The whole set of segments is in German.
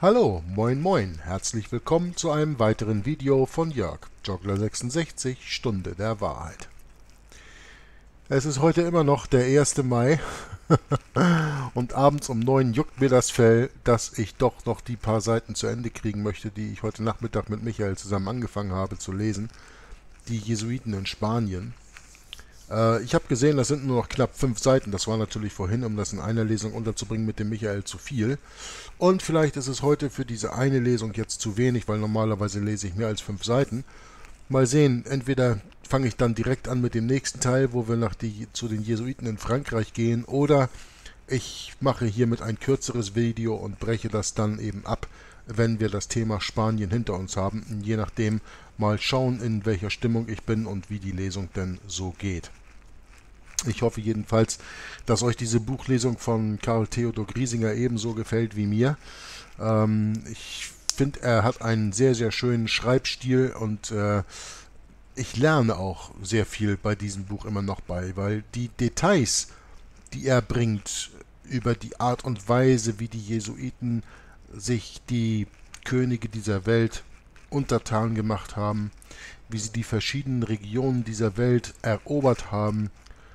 Hallo, moin moin, herzlich willkommen zu einem weiteren Video von Jörg, Joggler66, Stunde der Wahrheit. Es ist heute immer noch der 1. Mai und abends um 9 juckt mir das Fell, dass ich doch noch die paar Seiten zu Ende kriegen möchte, die ich heute Nachmittag mit Michael zusammen angefangen habe zu lesen. Die Jesuiten in Spanien. Ich habe gesehen, das sind nur noch knapp 5 Seiten. Das war natürlich vorhin, um das in einer Lesung unterzubringen, mit dem Michael zu viel. Und vielleicht ist es heute für diese eine Lesung jetzt zu wenig, weil normalerweise lese ich mehr als 5 Seiten. Mal sehen, entweder fange ich dann direkt an mit dem nächsten Teil, wo wir zu den Jesuiten in Frankreich gehen, oder ich mache hiermit ein kürzeres Video und breche das dann eben ab, wenn wir das Thema Spanien hinter uns haben. Je nachdem mal schauen, in welcher Stimmung ich bin und wie die Lesung denn so geht. Ich hoffe jedenfalls, dass euch diese Buchlesung von Karl Theodor Griesinger ebenso gefällt wie mir. Ich finde, er hat einen sehr, sehr schönen Schreibstil und ich lerne auch sehr viel bei diesem Buch immer noch bei, weil die Details, die er bringt über die Art und Weise, wie die Jesuiten sich die Könige dieser Welt untertan gemacht haben, wie sie die verschiedenen Regionen dieser Welt erobert haben,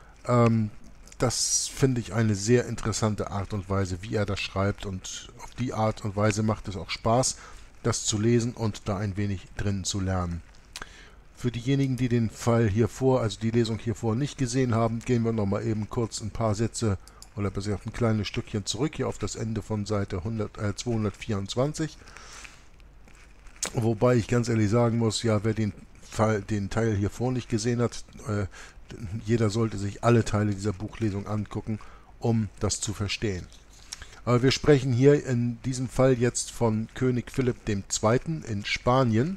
das finde ich eine sehr interessante Art und Weise, wie er das schreibt, und auf die Art und Weise macht es auch Spaß, das zu lesen und da ein wenig drin zu lernen. Für diejenigen, die den Fall hiervor, also die Lesung hiervor nicht gesehen haben, gehen wir nochmal eben kurz ein paar Sätze oder besser ein kleines Stückchen zurück, hier auf das Ende von Seite 224. Wobei ich ganz ehrlich sagen muss, ja, wer den Teil hiervor nicht gesehen hat, jeder sollte sich alle Teile dieser Buchlesung angucken, um das zu verstehen. Aber wir sprechen hier in diesem Fall jetzt von König Philipp II. In Spanien.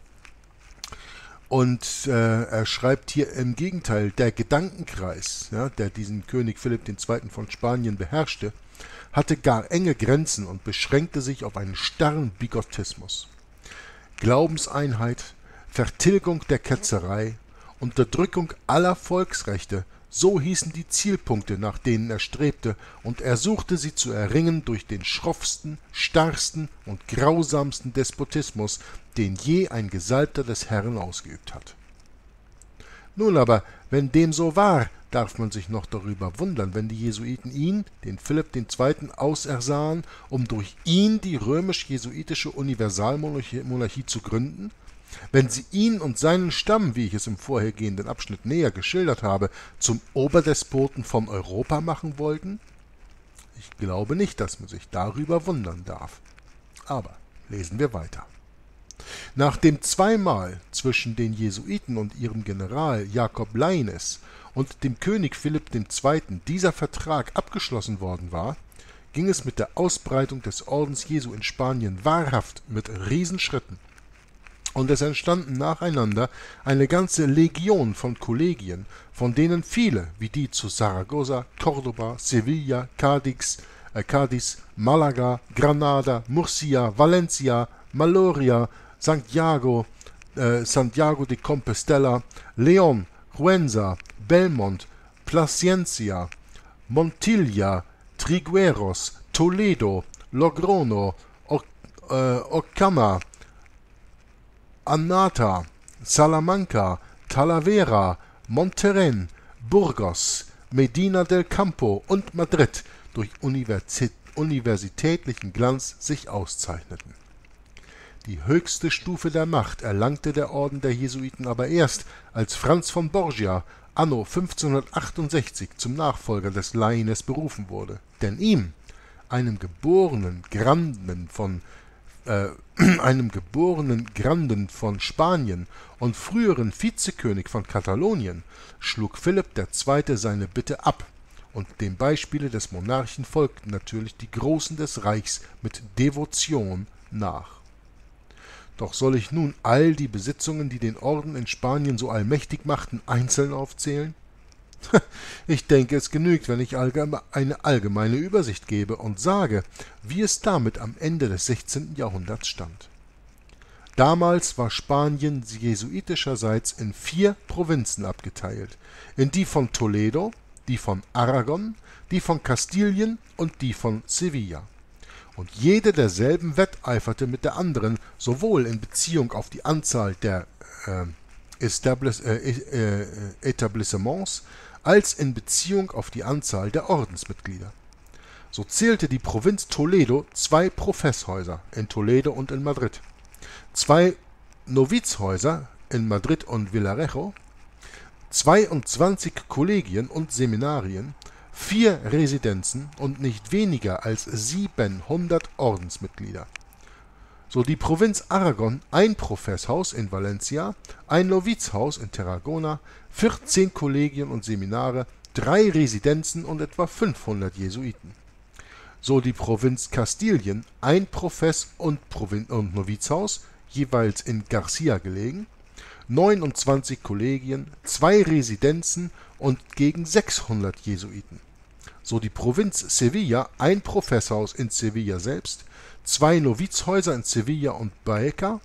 Und er schreibt hier im Gegenteil, der Gedankenkreis, ja, der diesen König Philipp II. Von Spanien beherrschte, hatte gar enge Grenzen und beschränkte sich auf einen starren Bigottismus. Glaubenseinheit, Vertilgung der Ketzerei, Unterdrückung aller Volksrechte, so hießen die Zielpunkte, nach denen er strebte, und er suchte sie zu erringen durch den schroffsten, starrsten und grausamsten Despotismus, den je ein Gesalbter des Herrn ausgeübt hat. Nun aber, wenn dem so war, darf man sich noch darüber wundern, wenn die Jesuiten ihn, den Philipp II., ausersahen, um durch ihn die römisch-jesuitische Universalmonarchie zu gründen? Wenn sie ihn und seinen Stamm, wie ich es im vorhergehenden Abschnitt näher geschildert habe, zum Oberdespoten von Europa machen wollten? Ich glaube nicht, dass man sich darüber wundern darf. Aber lesen wir weiter. Nachdem zweimal zwischen den Jesuiten und ihrem General Jakob Lainez und dem König Philipp II. Dieser Vertrag abgeschlossen worden war, ging es mit der Ausbreitung des Ordens Jesu in Spanien wahrhaft mit Riesenschritten. Und es entstanden nacheinander eine ganze Legion von Kollegien, von denen viele, wie die zu Saragossa, Córdoba, Sevilla, Cádiz, Málaga, Granada, Murcia, Valencia, Mallorca, Santiago de Compostela, León, Cuenca, Belmont, Plasencia, Montilla, Trigueros, Toledo, Logroño, Ocama, Annata, Salamanca, Talavera, Monterrey, Burgos, Medina del Campo und Madrid durch universitätlichen Glanz sich auszeichneten. Die höchste Stufe der Macht erlangte der Orden der Jesuiten aber erst, als Franz von Borgia anno 1568 zum Nachfolger des Lainez berufen wurde. Denn ihm, einem geborenen Granden von Spanien und früheren Vizekönig von Katalonien, schlug Philipp II. Seine Bitte ab, und dem Beispiele des Monarchen folgten natürlich die Großen des Reichs mit Devotion nach. Doch soll ich nun all die Besitzungen, die den Orden in Spanien so allmächtig machten, einzeln aufzählen? Ich denke, es genügt, wenn ich eine allgemeine Übersicht gebe und sage, wie es damit am Ende des 16. Jahrhunderts stand. Damals war Spanien jesuitischerseits in 4 Provinzen abgeteilt, in die von Toledo, die von Aragon, die von Kastilien und die von Sevilla. und jede derselben wetteiferte mit der anderen, sowohl in Beziehung auf die Anzahl der Etablissements als in Beziehung auf die Anzahl der Ordensmitglieder. So zählte die Provinz Toledo 2 Professhäuser in Toledo und in Madrid, 2 Novizhäuser in Madrid und Villarejo, 22 Kollegien und Seminarien, 4 Residenzen und nicht weniger als 700 Ordensmitglieder. So die Provinz Aragon 1 Professhaus in Valencia, ein Novizhaus in Tarragona, 14 Kollegien und Seminare, 3 Residenzen und etwa 500 Jesuiten. So die Provinz Kastilien 1 Profess- und Novizhaus, jeweils in Garcia gelegen, 29 Kollegien, 2 Residenzen und gegen 600 Jesuiten. So die Provinz Sevilla 1 Professhaus in Sevilla selbst, 2 Novizhäuser in Sevilla und Baeca,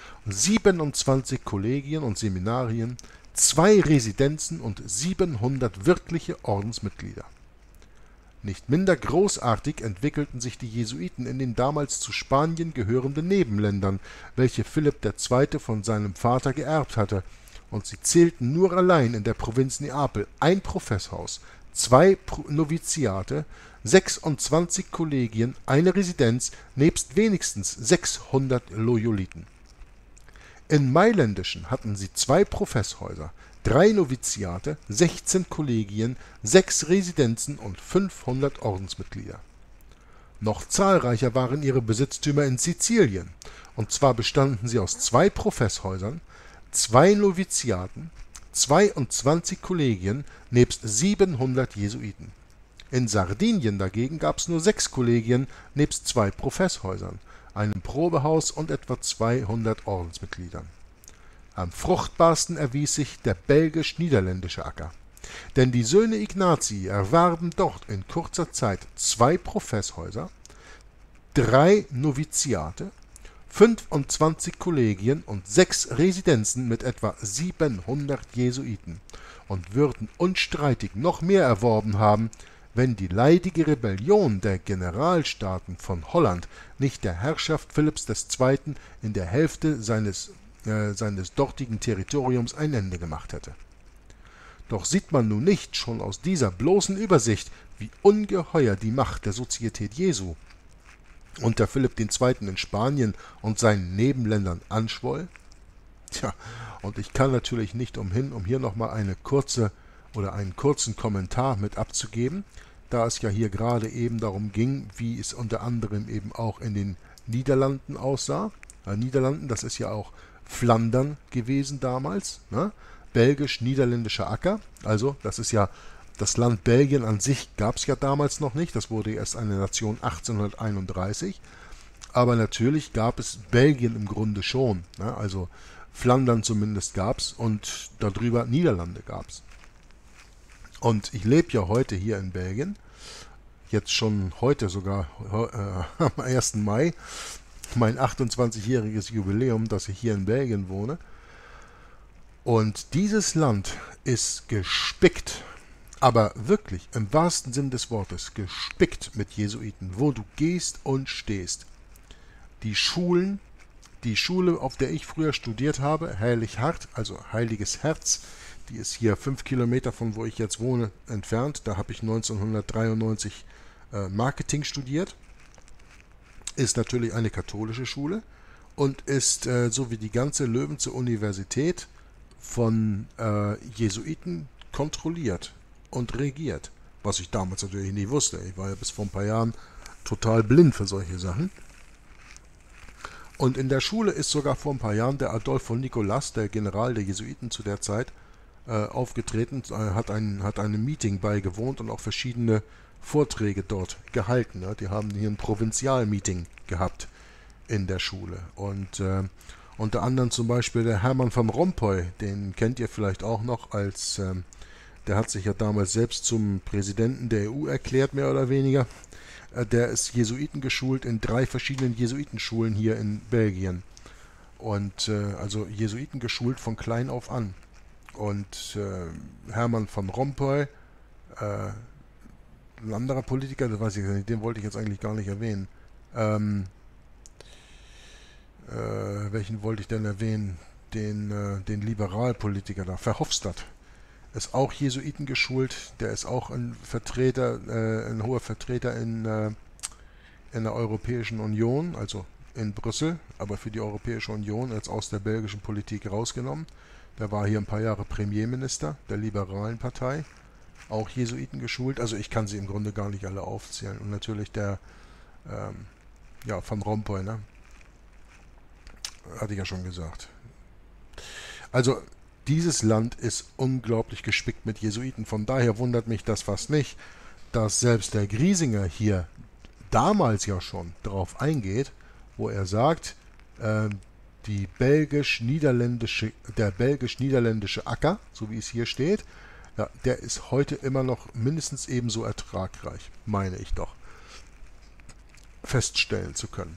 27 Kollegien und Seminarien, 2 Residenzen und 700 wirkliche Ordensmitglieder. Nicht minder großartig entwickelten sich die Jesuiten in den damals zu Spanien gehörenden Nebenländern, welche Philipp II. Von seinem Vater geerbt hatte, und sie zählten nur allein in der Provinz Neapel 1 Professhaus, 2 Noviziate, 26 Kollegien, eine Residenz, nebst wenigstens 600 Loyoliten. In Mailändischen hatten sie 2 Professhäuser, 3 Noviziate, 16 Kollegien, 6 Residenzen und 500 Ordensmitglieder. Noch zahlreicher waren ihre Besitztümer in Sizilien, und zwar bestanden sie aus 2 Professhäusern, 2 Noviziaten, 22 Kollegien nebst 700 Jesuiten. In Sardinien dagegen gab es nur 6 Kollegien nebst 2 Professhäusern, einem Probehaus und etwa 200 Ordensmitgliedern. Am fruchtbarsten erwies sich der belgisch-niederländische Acker, denn die Söhne Ignatii erwarben dort in kurzer Zeit 2 Professhäuser, 3 Noviziate, 25 Kollegien und 6 Residenzen mit etwa 700 Jesuiten und würden unstreitig noch mehr erworben haben, wenn die leidige Rebellion der Generalstaaten von Holland nicht der Herrschaft Philipps II. In der Hälfte seines dortigen Territoriums ein Ende gemacht hätte. Doch sieht man nun nicht schon aus dieser bloßen Übersicht, wie ungeheuer die Macht der Sozietät Jesu unter Philipp II. In Spanien und seinen Nebenländern anschwoll? Tja, und ich kann natürlich nicht umhin, um hier nochmal einen kurzen Kommentar mit abzugeben, da es ja hier gerade eben darum ging, wie es unter anderem eben auch in den Niederlanden aussah. Niederlanden, das ist ja auch Flandern gewesen damals, ne? Belgisch-niederländischer Acker, also das ist ja das Land Belgien an sich gab es ja damals noch nicht, das wurde erst eine Nation 1831, aber natürlich gab es Belgien im Grunde schon, ne? Also Flandern zumindest gab es und darüber Niederlande gab es. Und ich lebe ja heute hier in Belgien, jetzt schon heute sogar am 1. Mai, mein 28-jähriges Jubiläum, dass ich hier in Belgien wohne. Und dieses Land ist gespickt, aber wirklich im wahrsten Sinn des Wortes, gespickt mit Jesuiten, wo du gehst und stehst. Die Schule, auf der ich früher studiert habe, Heilig Hart, also Heiliges Herz, die ist hier 5 Kilometer von wo ich jetzt wohne entfernt. Da habe ich 1993 Marketing studiert. Ist natürlich eine katholische Schule und ist, so wie die ganze Löwenzee Universität, von Jesuiten kontrolliert und regiert. Was ich damals natürlich nie wusste. Ich war ja bis vor ein paar Jahren total blind für solche Sachen. Und in der Schule ist sogar vor ein paar Jahren der Adolfo Nicolas, der General der Jesuiten zu der Zeit, aufgetreten, hat einem Meeting beigewohnt und auch verschiedene Vorträge dort gehalten. Ja. Die haben hier ein Provinzialmeeting gehabt in der Schule. Und unter anderem zum Beispiel der Hermann van Rompuy, den kennt ihr vielleicht auch noch als, der hat sich ja damals selbst zum Präsidenten der EU erklärt, mehr oder weniger. Der ist Jesuiten geschult in 3 verschiedenen Jesuitenschulen hier in Belgien. Und also Jesuiten geschult von klein auf an. Und Hermann van Rompuy, ein anderer Politiker, das weiß ich nicht, den wollte ich jetzt eigentlich gar nicht erwähnen. Ähm, welchen wollte ich denn erwähnen? Den Liberalpolitiker da, Verhofstadt, ist auch Jesuiten geschult. Der ist auch ein Vertreter, ein hoher Vertreter in der Europäischen Union, also in Brüssel, aber für die Europäische Union jetzt aus der belgischen Politik rausgenommen. Der war hier ein paar Jahre Premierminister der liberalen Partei, auch Jesuiten geschult. Also ich kann sie im Grunde gar nicht alle aufzählen. Und natürlich der ja, Van Rompuy, ne? Hatte ich ja schon gesagt. Also dieses Land ist unglaublich gespickt mit Jesuiten. Von daher wundert mich das fast nicht, dass selbst der Griesinger hier damals ja schon darauf eingeht, wo er sagt, der belgisch-niederländische Acker, so wie es hier steht, ja, der ist heute immer noch mindestens ebenso ertragreich, meine ich doch, feststellen zu können.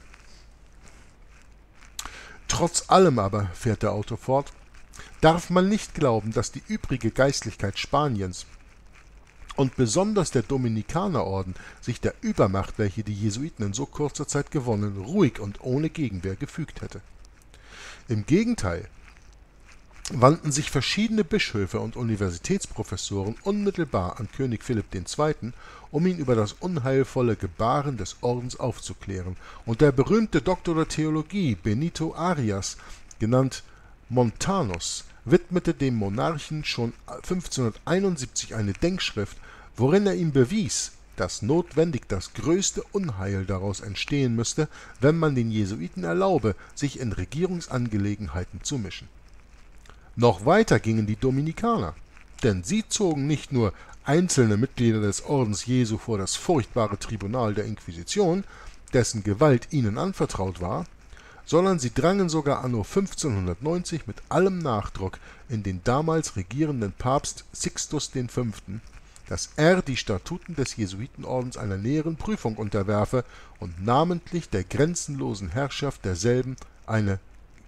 Trotz allem aber, fährt der Autor fort, darf man nicht glauben, dass die übrige Geistlichkeit Spaniens und besonders der Dominikanerorden sich der Übermacht, welche die Jesuiten in so kurzer Zeit gewonnen, ruhig und ohne Gegenwehr gefügt hätte. Im Gegenteil wandten sich verschiedene Bischöfe und Universitätsprofessoren unmittelbar an König Philipp II., um ihn über das unheilvolle Gebaren des Ordens aufzuklären, und der berühmte Doktor der Theologie Benito Arias, genannt Montanus, widmete dem Monarchen schon 1571 eine Denkschrift, worin er ihm bewies, dass notwendig das größte Unheil daraus entstehen müsste, wenn man den Jesuiten erlaube, sich in Regierungsangelegenheiten zu mischen. Noch weiter gingen die Dominikaner, denn sie zogen nicht nur einzelne Mitglieder des Ordens Jesu vor das furchtbare Tribunal der Inquisition, dessen Gewalt ihnen anvertraut war, sondern sie drangen sogar anno 1590 mit allem Nachdruck in den damals regierenden Papst Sixtus V., dass er die Statuten des Jesuitenordens einer näheren Prüfung unterwerfe und namentlich der grenzenlosen Herrschaft desselben eine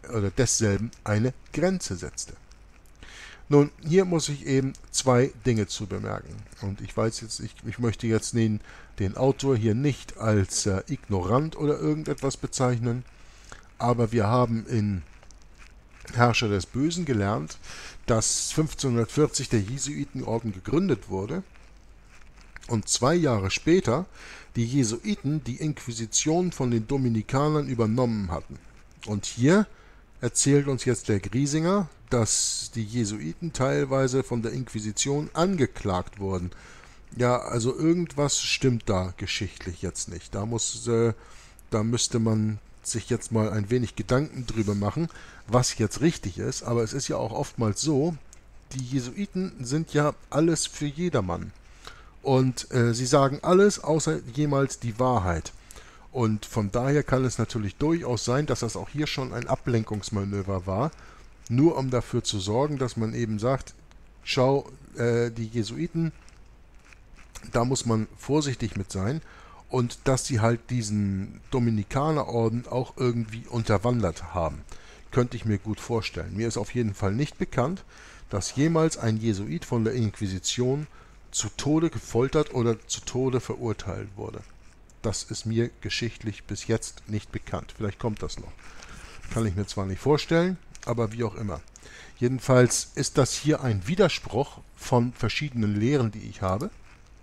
Grenze setzte. Nun, hier muss ich eben zwei Dinge zu bemerken. Und ich weiß jetzt, ich möchte jetzt den Autor hier nicht als ignorant oder irgendetwas bezeichnen, aber wir haben in Herrscher des Bösen gelernt, dass 1540 der Jesuitenorden gegründet wurde und 2 Jahre später die Jesuiten die Inquisition von den Dominikanern übernommen hatten. Und hier erzählt uns jetzt der Griesinger, dass die Jesuiten teilweise von der Inquisition angeklagt wurden. Ja, also irgendwas stimmt da geschichtlich jetzt nicht. Da müsste man sich jetzt mal ein wenig Gedanken drüber machen, was jetzt richtig ist. Aber es ist ja auch oftmals so, die Jesuiten sind ja alles für jedermann. Und sie sagen alles, außer jemals die Wahrheit. Und von daher kann es natürlich durchaus sein, dass das auch hier schon ein Ablenkungsmanöver war, nur um dafür zu sorgen, dass man eben sagt, schau, die Jesuiten, da muss man vorsichtig mit sein, und dass sie halt diesen Dominikanerorden auch irgendwie unterwandert haben. Könnte ich mir gut vorstellen. Mir ist auf jeden Fall nicht bekannt, dass jemals ein Jesuit von der Inquisition zu Tode gefoltert oder zu Tode verurteilt wurde. Das ist mir geschichtlich bis jetzt nicht bekannt. Vielleicht kommt das noch. Kann ich mir zwar nicht vorstellen, aber wie auch immer. Jedenfalls ist das hier ein Widerspruch von verschiedenen Lehren, die ich habe.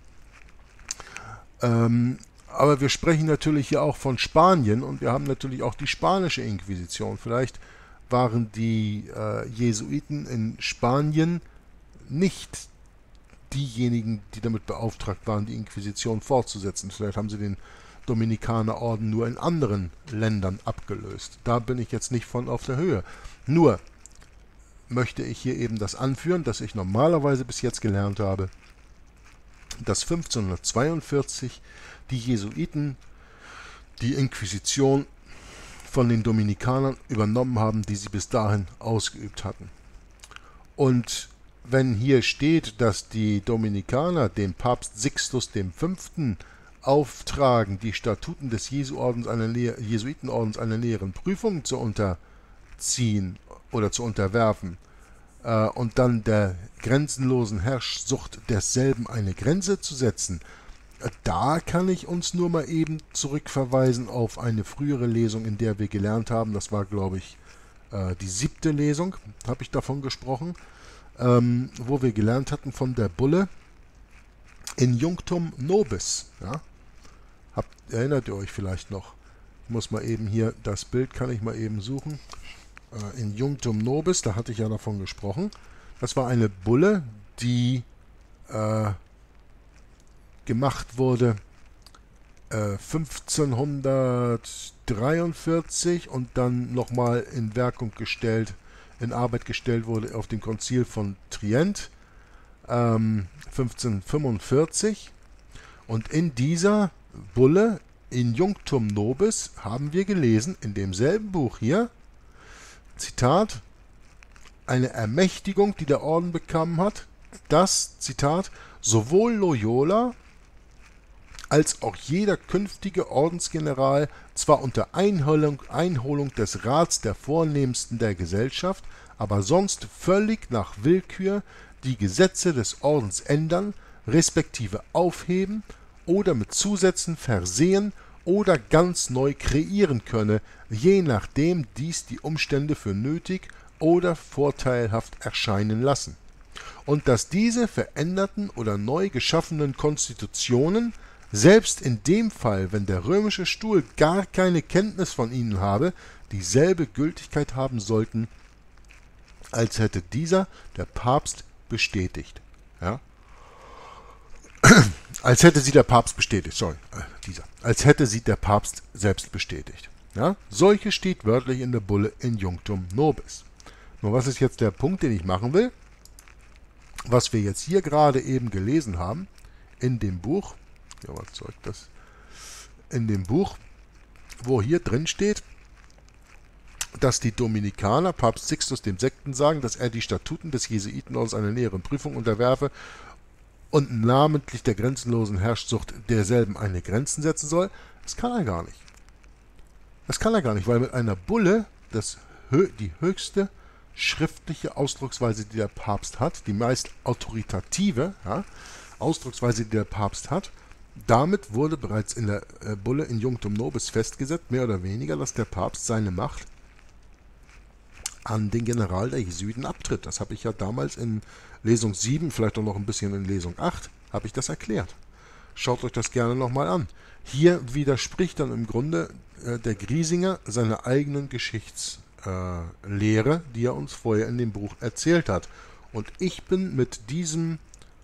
Aber wir sprechen natürlich hier auch von Spanien und wir haben natürlich auch die spanische Inquisition. Vielleicht waren die Jesuiten in Spanien nicht diejenigen, die damit beauftragt waren, die Inquisition fortzusetzen. Vielleicht haben sie den Dominikanerorden nur in anderen Ländern abgelöst. Da bin ich jetzt nicht von auf der Höhe. Nur möchte ich hier eben das anführen, dass ich normalerweise bis jetzt gelernt habe, dass 1542 die Jesuiten die Inquisition von den Dominikanern übernommen haben, die sie bis dahin ausgeübt hatten. Und wenn hier steht, dass die Dominikaner dem Papst Sixtus V. auftragen, die Statuten des Jesuitenordens einer näheren Prüfung zu unterziehen oder zu unterwerfen und dann der grenzenlosen Herrschsucht desselben eine Grenze zu setzen, Da kann ich uns nur mal eben zurückverweisen auf eine frühere Lesung, in der wir gelernt haben, das war, glaube ich, die 7. Lesung, habe ich davon gesprochen, wo wir gelernt hatten von der Bulle in Junctum Nobis. Ja? Erinnert ihr euch vielleicht noch? Ich muss mal eben hier, das Bild kann ich mal eben suchen. In Junctum Nobis, da hatte ich ja davon gesprochen. Das war eine Bulle, die gemacht wurde 1543 und dann nochmal in Arbeit gestellt wurde auf dem Konzil von Trient 1545. Und in dieser Bulle in Junctum Nobis haben wir gelesen, in demselben Buch hier, Zitat, eine Ermächtigung, die der Orden bekommen hat, dass, Zitat, sowohl Loyola als auch jeder künftige Ordensgeneral zwar unter Einholung des Rats der Vornehmsten der Gesellschaft, aber sonst völlig nach Willkür die Gesetze des Ordens ändern, respektive aufheben oder mit Zusätzen versehen oder ganz neu kreieren könne, je nachdem dies die Umstände für nötig oder vorteilhaft erscheinen lassen. Und dass diese veränderten oder neu geschaffenen Konstitutionen, selbst in dem Fall, wenn der römische Stuhl gar keine Kenntnis von ihnen habe, dieselbe Gültigkeit haben sollten, als hätte dieser der Papst bestätigt. Ja? Als hätte sie der Papst bestätigt, als hätte sie der Papst selbst bestätigt. Ja? Solche steht wörtlich in der Bulle in Junctum Nobis. Nur was ist jetzt der Punkt, den ich machen will? Was wir jetzt hier gerade eben gelesen haben, in dem Buch, ja, was soll das? In dem Buch, wo hier drin steht, dass die Dominikaner Papst Sixtus VI. Sagen, dass er die Statuten des Jesuitenordens einer näheren Prüfung unterwerfe und namentlich der grenzenlosen Herrschsucht derselben eine Grenzen setzen soll. Das kann er gar nicht. Das kann er gar nicht, weil mit einer Bulle die höchste schriftliche Ausdrucksweise, die der Papst hat, die meist autoritative Ausdrucksweise, die der Papst hat, damit wurde bereits in der Bulle in Junctum Nobis festgesetzt, mehr oder weniger, dass der Papst seine Macht an den General der Jesuiten abtritt. Das habe ich ja damals in Lesung 7, vielleicht auch noch ein bisschen in Lesung 8, habe ich das erklärt. Schaut euch das gerne nochmal an. Hier widerspricht dann im Grunde der Griesinger seiner eigenen Geschichtslehre, die er uns vorher in dem Buch erzählt hat. Und ich bin mit diesem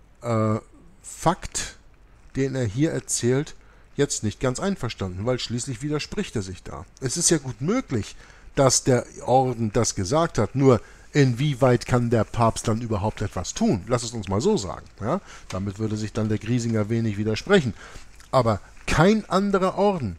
Fakt, den er hier erzählt, jetzt nicht ganz einverstanden, weil schließlich widerspricht er sich da. Es ist ja gut möglich, dass der Orden das gesagt hat, nur inwieweit kann der Papst dann überhaupt etwas tun? Lass es uns mal so sagen. Ja? Damit würde sich dann der Griesinger wenig widersprechen. Aber kein anderer Orden,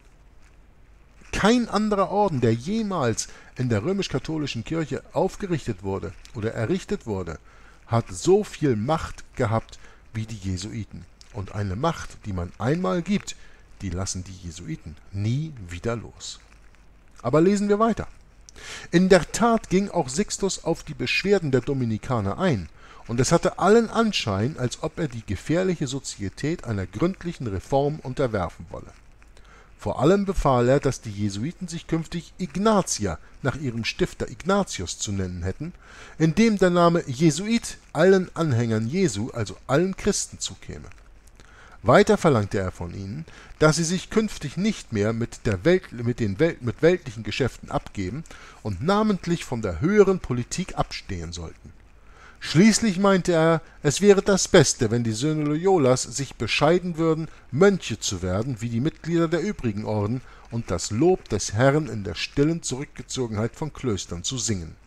der jemals in der römisch-katholischen Kirche aufgerichtet wurde oder errichtet wurde, hat so viel Macht gehabt wie die Jesuiten. Und eine Macht, die man einmal gibt, die lassen die Jesuiten nie wieder los. Aber lesen wir weiter. In der Tat ging auch Sixtus auf die Beschwerden der Dominikaner ein, und es hatte allen Anschein, als ob er die gefährliche Sozietät einer gründlichen Reform unterwerfen wolle. Vor allem befahl er, dass die Jesuiten sich künftig Ignatier nach ihrem Stifter Ignatius zu nennen hätten, indem der Name Jesuit allen Anhängern Jesu, also allen Christen, zukäme. Weiter verlangte er von ihnen, dass sie sich künftig nicht mehr mit weltlichen Geschäften abgeben und namentlich von der höheren Politik abstehen sollten. Schließlich meinte er, es wäre das Beste, wenn die Söhne Loyolas sich bescheiden würden, Mönche zu werden, wie die Mitglieder der übrigen Orden, und das Lob des Herrn in der stillen Zurückgezogenheit von Klöstern zu singen.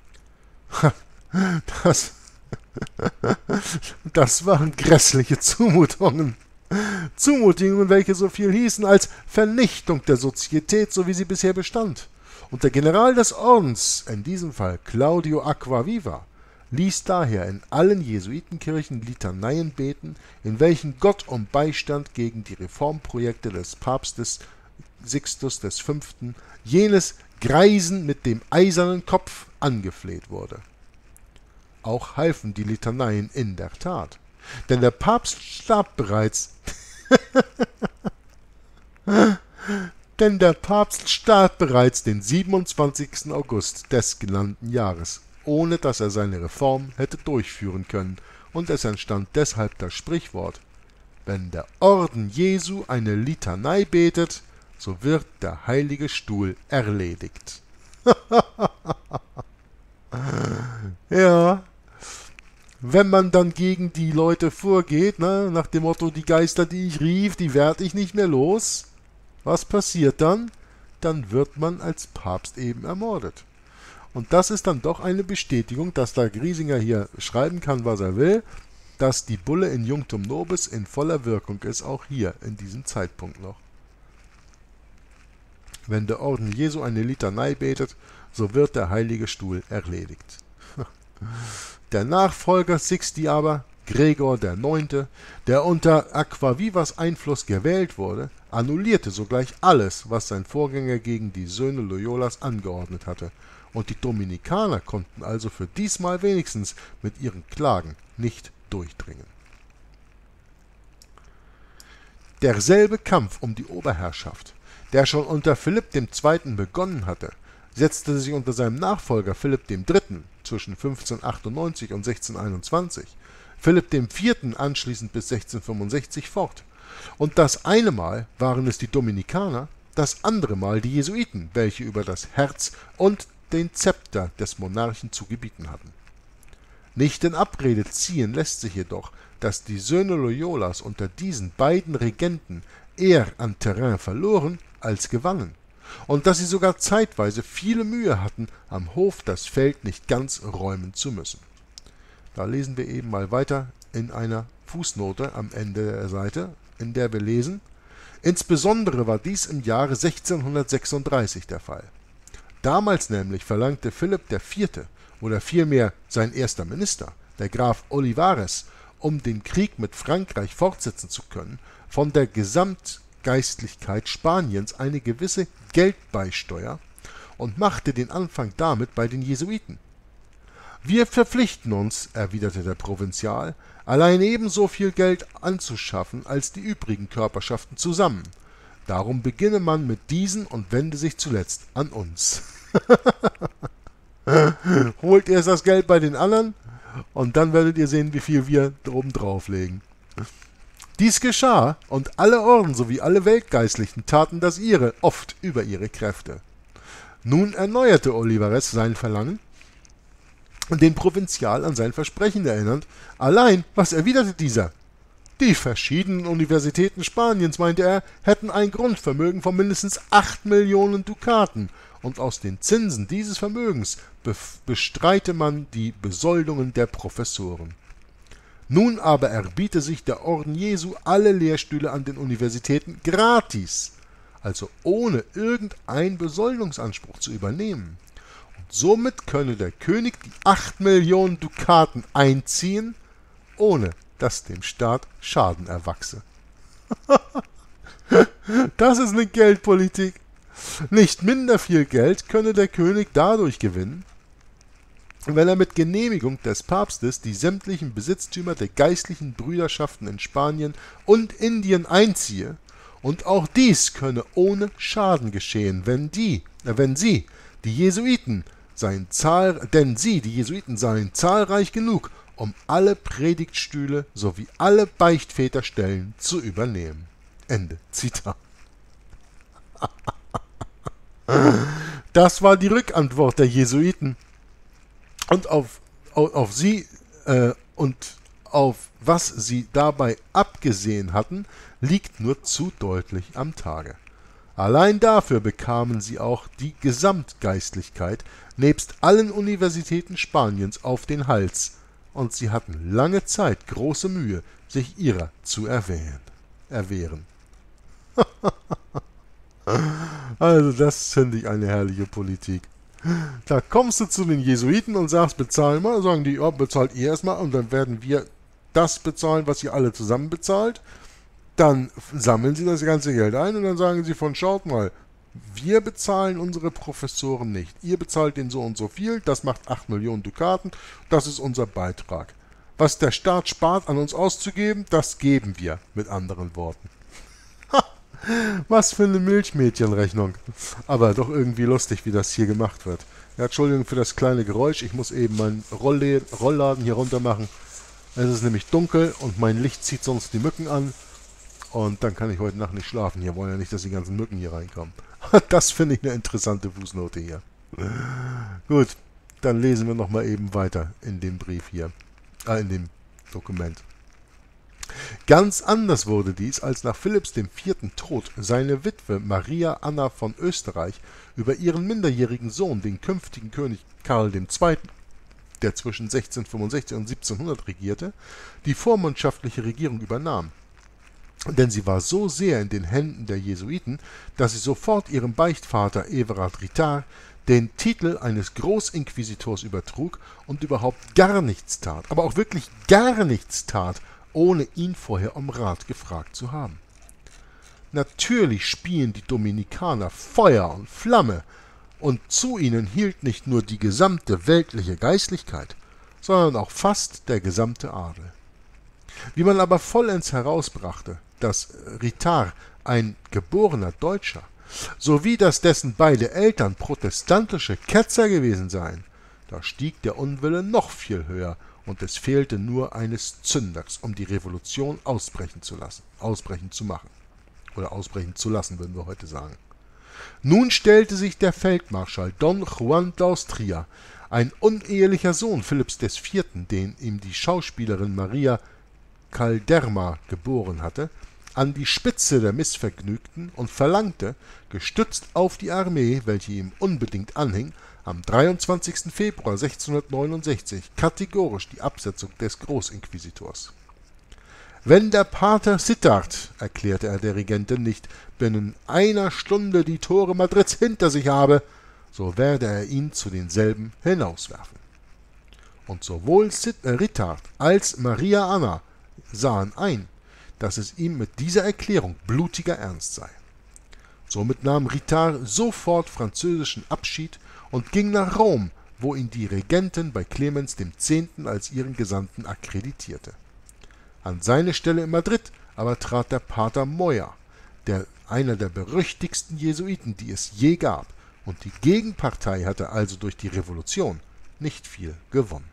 Das waren grässliche Zumutungen. Zumutungen, welche so viel hießen als Vernichtung der Sozietät, so wie sie bisher bestand. Und der General des Ordens, in diesem Fall Claudio Acquaviva, ließ daher in allen Jesuitenkirchen Litaneien beten, in welchen Gott um Beistand gegen die Reformprojekte des Papstes Sixtus V., jenes Greisen mit dem eisernen Kopf, angefleht wurde. Auch halfen die Litaneien in der Tat, denn der Papst starb bereits Denn der Papst starb bereits den 27. August des genannten Jahres, ohne dass er seine Reform hätte durchführen können, und es entstand deshalb das Sprichwort: Wenn der Orden Jesu eine Litanei betet, so wird der heilige Stuhl erledigt. Ja, wenn man dann gegen die Leute vorgeht, ne, nach dem Motto, die Geister, die ich rief, die werd ich nicht mehr los, was passiert dann? Dann wird man als Papst eben ermordet. Und das ist dann doch eine Bestätigung, dass der Griesinger hier schreiben kann, was er will, dass die Bulle in Junctum Nobis in voller Wirkung ist, auch hier in diesem Zeitpunkt noch. Wenn der Orden Jesu eine Litanei betet, so wird der heilige Stuhl erledigt. Der Nachfolger Sixti aber, Gregor IX., der unter Aquavivas Einfluss gewählt wurde, annullierte sogleich alles, was sein Vorgänger gegen die Söhne Loyolas angeordnet hatte, und die Dominikaner konnten also für diesmal wenigstens mit ihren Klagen nicht durchdringen. Derselbe Kampf um die Oberherrschaft, der schon unter Philipp II. Begonnen hatte, setzte sich unter seinem Nachfolger Philipp III. Zwischen 1598 und 1621, Philipp IV. Anschließend bis 1665 fort. Und das eine Mal waren es die Dominikaner, das andere Mal die Jesuiten, welche über das Herz und den Zepter des Monarchen zu gebieten hatten. Nicht in Abrede ziehen lässt sich jedoch, dass die Söhne Loyolas unter diesen beiden Regenten eher an Terrain verloren als gewannen, und dass sie sogar zeitweise viele Mühe hatten, am Hof das Feld nicht ganz räumen zu müssen. Da lesen wir eben mal weiter in einer Fußnote am Ende der Seite, in der wir lesen: Insbesondere war dies im Jahre 1636 der Fall. Damals nämlich verlangte Philipp IV., oder vielmehr sein erster Minister, der Graf Olivares, um den Krieg mit Frankreich fortsetzen zu können, von der Gesamtgeistlichkeit Spaniens eine gewisse Geldbeisteuer und machte den Anfang damit bei den Jesuiten. Wir verpflichten uns, erwiderte der Provinzial, allein ebenso viel Geld anzuschaffen als die übrigen Körperschaften zusammen. Darum beginne man mit diesen und wende sich zuletzt an uns. Holt erst das Geld bei den anderen und dann werdet ihr sehen, wie viel wir oben drauflegen. Dies geschah, und alle Orden sowie alle Weltgeistlichen taten das ihre, oft über ihre Kräfte. Nun erneuerte Olivares sein Verlangen, den Provinzial an sein Versprechen erinnernd. Allein, was erwiderte dieser? Die verschiedenen Universitäten Spaniens, meinte er, hätten ein Grundvermögen von mindestens 8 Millionen Dukaten, und aus den Zinsen dieses Vermögens bestreite man die Besoldungen der Professoren. Nun aber erbiete sich der Orden Jesu alle Lehrstühle an den Universitäten gratis, also ohne irgendeinen Besoldungsanspruch zu übernehmen. Und somit könne der König die 8 Millionen Dukaten einziehen, ohne dass dem Staat Schaden erwachse. Das ist eine Geldpolitik. Nicht minder viel Geld könne der König dadurch gewinnen, wenn er mit Genehmigung des Papstes die sämtlichen Besitztümer der geistlichen Brüderschaften in Spanien und Indien einziehe, und auch dies könne ohne Schaden geschehen, denn sie, die Jesuiten, seien zahlreich genug, um alle Predigtstühle sowie alle Beichtväterstellen zu übernehmen. Ende Zitat. Das war die Rückantwort der Jesuiten. Und auf sie und auf was sie dabei abgesehen hatten, liegt nur zu deutlich am Tage. Allein dafür bekamen sie auch die Gesamtgeistlichkeit nebst allen Universitäten Spaniens auf den Hals, und sie hatten lange Zeit große Mühe, sich ihrer zu erwehren. Also das finde ich eine herrliche Politik. Da kommst du zu den Jesuiten und sagst, bezahl mal, sagen die, ja, bezahlt ihr erstmal, und dann werden wir das bezahlen, was ihr alle zusammen bezahlt. Dann sammeln sie das ganze Geld ein und dann sagen sie schaut mal, wir bezahlen unsere Professoren nicht. Ihr bezahlt denen so und so viel, das macht 8 Millionen Dukaten, das ist unser Beitrag. Was der Staat spart, an uns auszugeben, das geben wir, mit anderen Worten. Was für eine Milchmädchenrechnung. Aber doch irgendwie lustig, wie das hier gemacht wird. Ja, Entschuldigung für das kleine Geräusch. Ich muss eben meinen Rollladen hier runter machen. Es ist nämlich dunkel und mein Licht zieht sonst die Mücken an. Und dann kann ich heute Nacht nicht schlafen. Hier wollen ja nicht, dass die ganzen Mücken hier reinkommen. Das finde ich eine interessante Fußnote hier. Gut, dann lesen wir nochmal eben weiter in dem Brief hier. In dem Dokument. Ganz anders wurde dies, als nach Philipps IV. Tod seine Witwe Maria Anna von Österreich über ihren minderjährigen Sohn, den künftigen König Karl II., der zwischen 1665 und 1700 regierte, die vormundschaftliche Regierung übernahm. Denn sie war so sehr in den Händen der Jesuiten, dass sie sofort ihrem Beichtvater Everard Rittard den Titel eines Großinquisitors übertrug und überhaupt gar nichts tat, aber auch wirklich gar nichts tat, ohne ihn vorher um Rat gefragt zu haben. Natürlich spien die Dominikaner Feuer und Flamme, und zu ihnen hielt nicht nur die gesamte weltliche Geistlichkeit, sondern auch fast der gesamte Adel. Wie man aber vollends herausbrachte, dass Rittard ein geborener Deutscher, sowie dass dessen beide Eltern protestantische Ketzer gewesen seien, da stieg der Unwille noch viel höher, und es fehlte nur eines Zünders, um die Revolution ausbrechen zu machen. Oder ausbrechen zu lassen, würden wir heute sagen. Nun stellte sich der Feldmarschall Don Juan d'Austria, ein unehelicher Sohn Philipps IV., den ihm die Schauspielerin Maria Calderma geboren hatte, an die Spitze der Missvergnügten und verlangte, gestützt auf die Armee, welche ihm unbedingt anhing, am 23. Februar 1669 kategorisch die Absetzung des Großinquisitors. Wenn der Pater Sittard, erklärte er der Regentin, nicht binnen einer Stunde die Tore Madrids hinter sich habe, so werde er ihn zu denselben hinauswerfen. Und sowohl Rittard als Maria Anna sahen ein, dass es ihm mit dieser Erklärung blutiger Ernst sei. Somit nahm Rittard sofort französischen Abschied und ging nach Rom, wo ihn die Regentin bei Clemens X. als ihren Gesandten akkreditierte. An seine Stelle in Madrid aber trat der Pater Moya, einer der berüchtigsten Jesuiten, die es je gab, und die Gegenpartei hatte also durch die Revolution nicht viel gewonnen.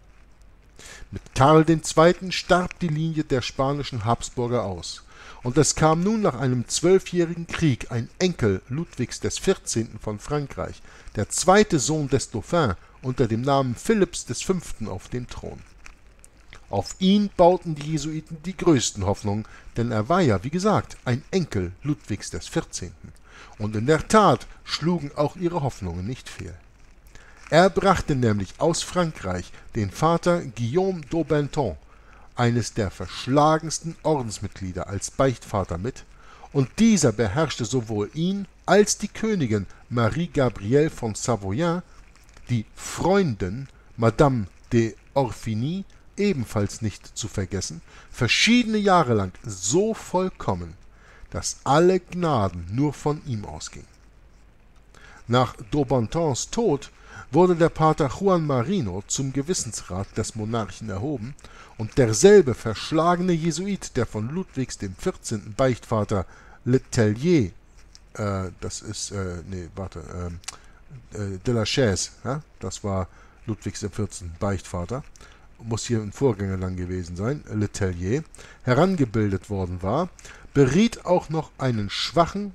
Mit Karl II. Starb die Linie der spanischen Habsburger aus, und es kam nun nach einem 12-jährigen Krieg ein Enkel Ludwigs XIV. Von Frankreich, der zweite Sohn des Dauphin, unter dem Namen Philipps V. auf den Thron. Auf ihn bauten die Jesuiten die größten Hoffnungen, denn er war ja, wie gesagt, ein Enkel Ludwigs XIV. Und in der Tat schlugen auch ihre Hoffnungen nicht fehl. Er brachte nämlich aus Frankreich den Vater Guillaume d'Aubenton, eines der verschlagensten Ordensmitglieder, als Beichtvater mit, und dieser beherrschte sowohl ihn als die Königin Marie Gabrielle von Savoyen, die Freundin Madame de Orfigny, ebenfalls nicht zu vergessen, verschiedene Jahre lang so vollkommen, dass alle Gnaden nur von ihm ausgingen. Nach d'Aubentons Tod wurde der Pater Juan Marino zum Gewissensrat des Monarchen erhoben, und derselbe verschlagene Jesuit, der von Ludwigs XIV. Beichtvater Le Tellier, de la Chaise, ja, das war Ludwigs XIV. Beichtvater, muss hier ein Vorgänger dann gewesen sein, Le Tellier, herangebildet worden war, beriet auch noch seinen schwachen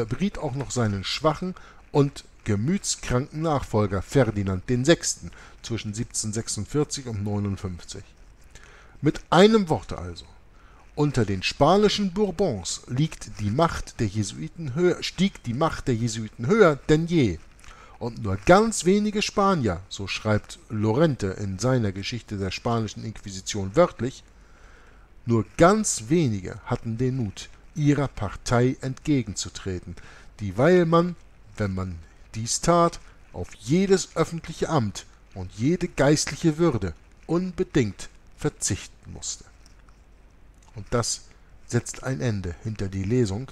und gemütskranken Nachfolger Ferdinand VI. Zwischen 1746 und 59. Mit einem Worte also: Unter den spanischen Bourbons stieg die Macht der Jesuiten höher denn je, und nur ganz wenige Spanier, so schreibt Lorente in seiner Geschichte der spanischen Inquisition wörtlich, nur ganz wenige hatten den Mut, ihrer Partei entgegenzutreten, dieweil man, wenn man dies tat, auf jedes öffentliche Amt und jede geistliche Würde unbedingt verzichten musste. Und das setzt ein Ende hinter die Lesung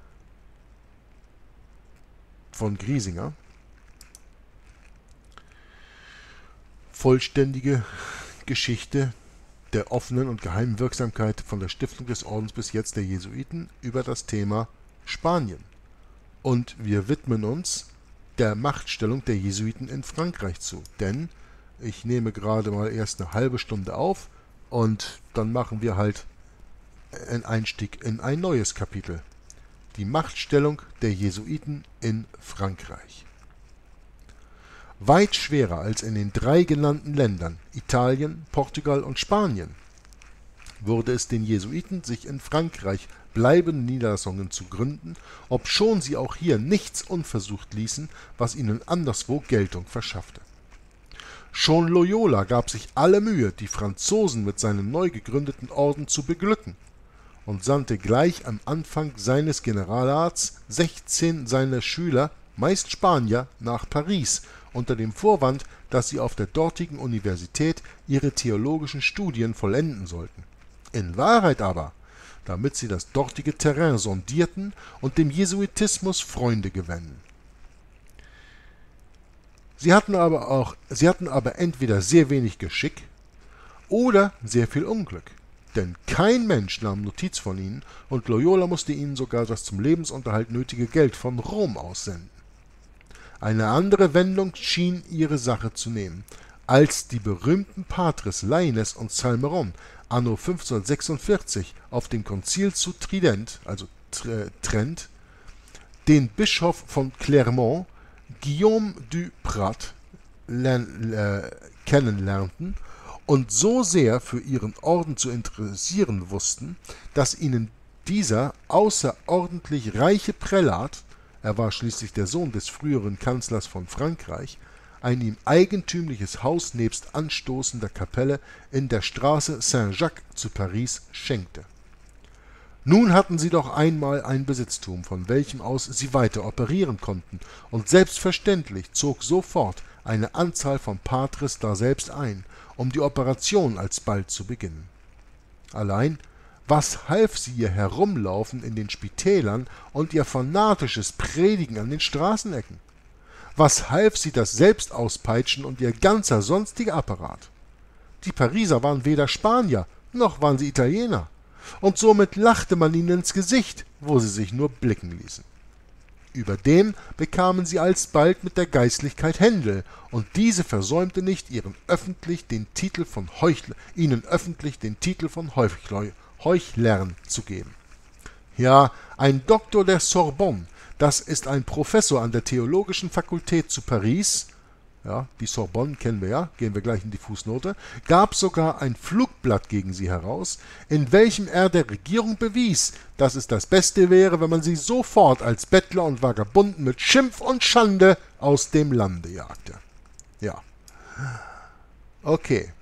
von Griesinger. Vollständige Geschichte der offenen und geheimen Wirksamkeit von der Stiftung des Ordens bis jetzt der Jesuiten über das Thema Spanien. Und wir widmen uns der Machtstellung der Jesuiten in Frankreich zu. Denn ich nehme gerade mal erst eine halbe Stunde auf und dann machen wir halt einen Einstieg in ein neues Kapitel. Die Machtstellung der Jesuiten in Frankreich. Weit schwerer als in den drei genannten Ländern, Italien, Portugal und Spanien, wurde es den Jesuiten, sich in Frankreich bleibende Niederlassungen zu gründen, obschon sie auch hier nichts unversucht ließen, was ihnen anderswo Geltung verschaffte. Schon Loyola gab sich alle Mühe, die Franzosen mit seinem neu gegründeten Orden zu beglücken, und sandte gleich am Anfang seines Generalats 16 seiner Schüler, meist Spanier, nach Paris, unter dem Vorwand, dass sie auf der dortigen Universität ihre theologischen Studien vollenden sollten. In Wahrheit aber, damit sie das dortige Terrain sondierten und dem Jesuitismus Freunde gewännen. Sie hatten aber entweder sehr wenig Geschick oder sehr viel Unglück, denn kein Mensch nahm Notiz von ihnen und Loyola musste ihnen sogar das zum Lebensunterhalt nötige Geld von Rom aussenden. Eine andere Wendung schien ihre Sache zu nehmen, als die berühmten Patres Lainez und Salmeron anno 1546 auf dem Konzil zu Trident, also Trent, den Bischof von Clermont, Guillaume du Prat, kennenlernten und so sehr für ihren Orden zu interessieren wussten, dass ihnen dieser außerordentlich reiche Prälat, er war schließlich der Sohn des früheren Kanzlers von Frankreich, ein ihm eigentümliches Haus nebst anstoßender Kapelle in der Straße Saint-Jacques zu Paris schenkte. Nun hatten sie doch einmal ein Besitztum, von welchem aus sie weiter operieren konnten, und selbstverständlich zog sofort eine Anzahl von Patres daselbst ein, um die Operation alsbald zu beginnen. Allein, was half sie ihr Herumlaufen in den Spitälern und ihr fanatisches Predigen an den Straßenecken? Was half sie das Selbstauspeitschen und ihr ganzer sonstiger Apparat? Die Pariser waren weder Spanier, noch waren sie Italiener, und somit lachte man ihnen ins Gesicht, wo sie sich nur blicken ließen. Überdem bekamen sie alsbald mit der Geistlichkeit Händel, und diese versäumte nicht, ihnen öffentlich den Titel von Heuchlern zu geben. Ja, ein Doktor der Sorbonne, das ist ein Professor an der Theologischen Fakultät zu Paris, ja, die Sorbonne kennen wir ja, gehen wir gleich in die Fußnote, gab sogar ein Flugblatt gegen sie heraus, in welchem er der Regierung bewies, dass es das Beste wäre, wenn man sie sofort als Bettler und Vagabunden mit Schimpf und Schande aus dem Lande jagte. Ja. Okay.